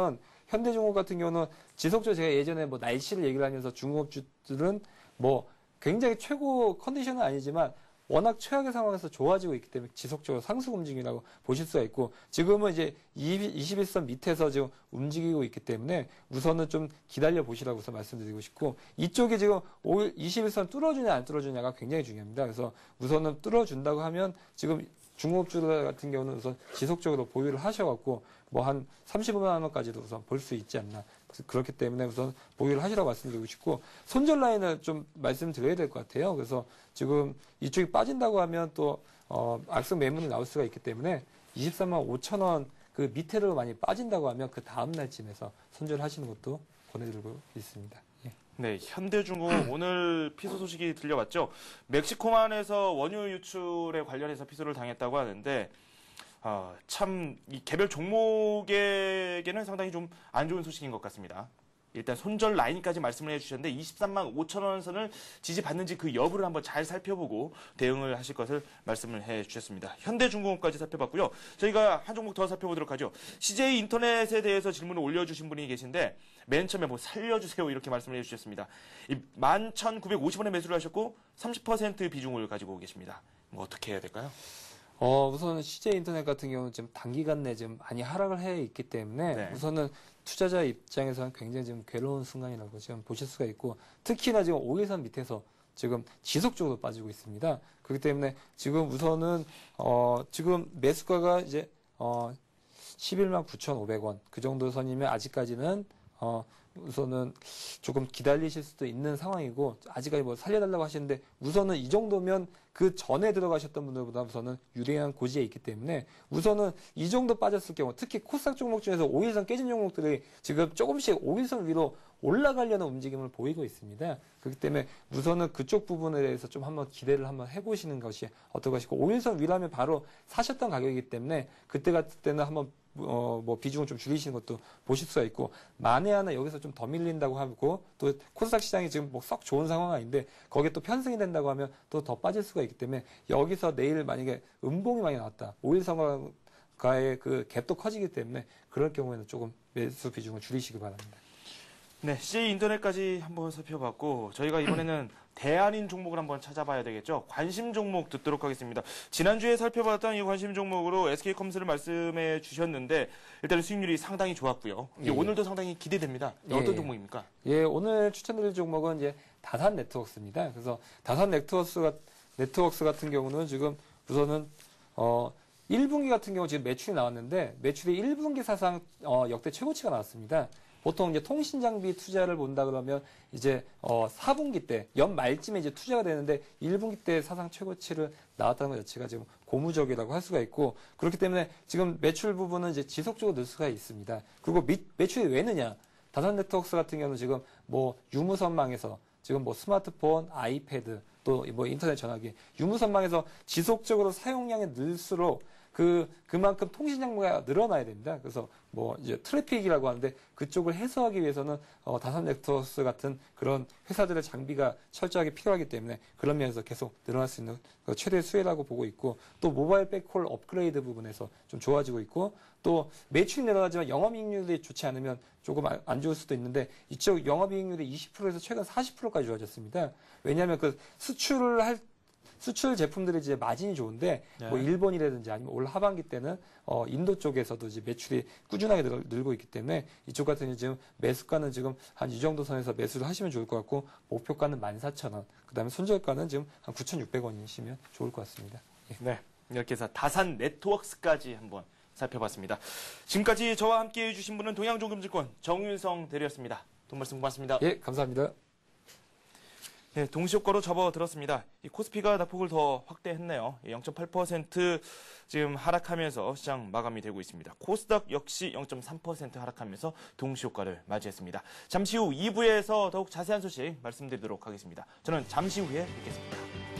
S7: 현대중공업 같은 경우는 지속적으로 제가 예전에 뭐 날씨를 얘기를 하면서 중공업주들은 뭐 굉장히 최고 컨디션은 아니지만 워낙 최악의 상황에서 좋아지고 있기 때문에 지속적으로 상승 움직임이라고 보실 수가 있고 지금은 이제 21선 밑에서 지금 움직이고 있기 때문에 우선은 좀 기다려 보시라고 우선 말씀드리고 싶고 이쪽이 지금 21선 뚫어주냐 안 뚫어주냐가 굉장히 중요합니다. 그래서 우선은 뚫어준다고 하면 지금 중공업주들 같은 경우는 우선 지속적으로 보유를 하셔갖고 뭐 한 35만 원까지도 우선 볼 수 있지 않나. 그렇기 때문에 우선 보유를 하시라고 말씀드리고 싶고 손절 라인을 좀 말씀드려야 될 것 같아요. 그래서 지금 이쪽이 빠진다고 하면 또 악성 매물이 나올 수가 있기 때문에 23만 5천 원 그 밑으로 많이 빠진다고 하면 그 다음 날쯤에서 손절하시는 것도 권해드리고 있습니다. 예.
S1: 네, 현대중공업 오늘 피소 소식이 들려왔죠. 멕시코만에서 원유 유출에 관련해서 피소를 당했다고 하는데 참 이 개별 종목에게는 상당히 좀 안 좋은 소식인 것 같습니다. 일단 손절 라인까지 말씀을 해주셨는데 23만 5천 원 선을 지지받는지 그 여부를 한번 잘 살펴보고 대응을 하실 것을 말씀을 해주셨습니다. 현대중공업까지 살펴봤고요. 저희가 한 종목 더 살펴보도록 하죠. CJ 인터넷에 대해서 질문을 올려주신 분이 계신데 맨 처음에 뭐 살려주세요 이렇게 말씀을 해주셨습니다. 11,950원에 매수를 하셨고 30% 비중을 가지고 계십니다. 뭐 어떻게 해야 될까요?
S7: 우선 CJ 인터넷 같은 경우는 지금 단기간 내에 좀 많이 하락을 해 있기 때문에
S1: 네.
S7: 우선은 투자자 입장에서는 굉장히 지금 괴로운 순간이라고 지금 보실 수가 있고 특히나 지금 5일선 밑에서 지금 지속적으로 빠지고 있습니다. 그렇기 때문에 지금 우선은 지금 매수가가 이제 11만 9,500원 그 정도 선이면 아직까지는 우선은 조금 기다리실 수도 있는 상황이고 아직까지 뭐 살려달라고 하시는데 우선은 이 정도면 그 전에 들어가셨던 분들보다 우선은 유리한 고지에 있기 때문에 우선은 이 정도 빠졌을 경우 특히 코스닥 종목 중에서 5일선 깨진 종목들이 지금 조금씩 5일선 위로 올라가려는 움직임을 보이고 있습니다. 그렇기 때문에 우선은 그쪽 부분에 대해서 좀 한번 기대를 한번 해보시는 것이 어떨까 싶고 5일선 위라면 바로 사셨던 가격이기 때문에 그때 같을 때는 한번 뭐 비중을 좀 줄이시는 것도 보실 수가 있고 만에 하나 여기서 좀 더 밀린다고 하고 또 코스닥 시장이 지금 뭐 썩 좋은 상황은 아닌데 거기에 또 편승이 된다고 하면 또 더 빠질 수가 있기 때문에 여기서 내일 만약에 음봉이 많이 나왔다 5일선과의 그 갭도 커지기 때문에 그럴 경우에는 조금 매수 비중을 줄이시기 바랍니다.
S1: 네, CJ 인터넷까지 한번 살펴봤고 저희가 이번에는 대안인 종목을 한번 찾아봐야 되겠죠. 관심 종목 듣도록 하겠습니다. 지난주에 살펴봤던 이 관심 종목으로 SK컴스를 말씀해 주셨는데 일단 수익률이 상당히 좋았고요.
S7: 예.
S1: 오늘도 상당히 기대됩니다. 어떤
S7: 예.
S1: 종목입니까?
S7: 예, 오늘 추천드릴 종목은 이제 다산 네트워크스입니다. 그래서 다산 네트워크스 같은 경우는 지금 우선은 1분기 같은 경우 지금 매출이 나왔는데 매출이 1분기 사상 역대 최고치가 나왔습니다. 보통 이제 통신 장비 투자를 본다 그러면 이제 4분기 때 연말쯤에 이제 투자가 되는데 1분기 때 사상 최고치를 나왔다는 것 자체가 지금 고무적이라고 할 수가 있고 그렇기 때문에 지금 매출 부분은 이제 지속적으로 늘 수가 있습니다. 그리고 매출이 왜 느냐? 다산 네트워크스 같은 경우는 지금 뭐 유무선망에서 지금 뭐 스마트폰, 아이패드 또 뭐 인터넷 전화기 유무선망에서 지속적으로 사용량이 늘수록 그만큼 통신 장비가 늘어나야 됩니다. 그래서 뭐 이제 트래픽이라고 하는데 그쪽을 해소하기 위해서는 다산 네트워크스 같은 그런 회사들의 장비가 철저하게 필요하기 때문에 그런 면에서 계속 늘어날 수 있는 최대 수혜라고 보고 있고 또 모바일 백홀 업그레이드 부분에서 좀 좋아지고 있고 또 매출이 늘어나지만 영업이익률이 좋지 않으면 조금 안 좋을 수도 있는데 이쪽 영업이익률이 20%에서 최근 40%까지 좋아졌습니다. 왜냐하면 그 수출 제품들이 이제 마진이 좋은데
S1: 네.
S7: 뭐 일본이라든지 아니면 올 하반기 때는 인도 쪽에서도 이제 매출이 꾸준하게 늘고 있기 때문에 이쪽 같은 경우 지금 매수가는 지금 한 이 정도 선에서 매수를 하시면 좋을 것 같고 목표가는 14,000원, 그다음에 손절가는 지금 한 9,600원이시면 좋을 것 같습니다. 예.
S1: 네, 이렇게 해서 다산 네트워크스까지 한번 살펴봤습니다. 지금까지 저와 함께해 주신 분은 동양종금증권 정윤성 대리였습니다. 돈 말씀 고맙습니다.
S7: 예, 감사합니다.
S1: 네, 동시효과로 접어들었습니다. 이 코스피가 낙폭을 더 확대했네요. 0.8% 지금 하락하면서 시장 마감이 되고 있습니다. 코스닥 역시 0.3% 하락하면서 동시효과를 맞이했습니다. 잠시 후 2부에서 더욱 자세한 소식 말씀드리도록 하겠습니다. 저는 잠시 후에 뵙겠습니다.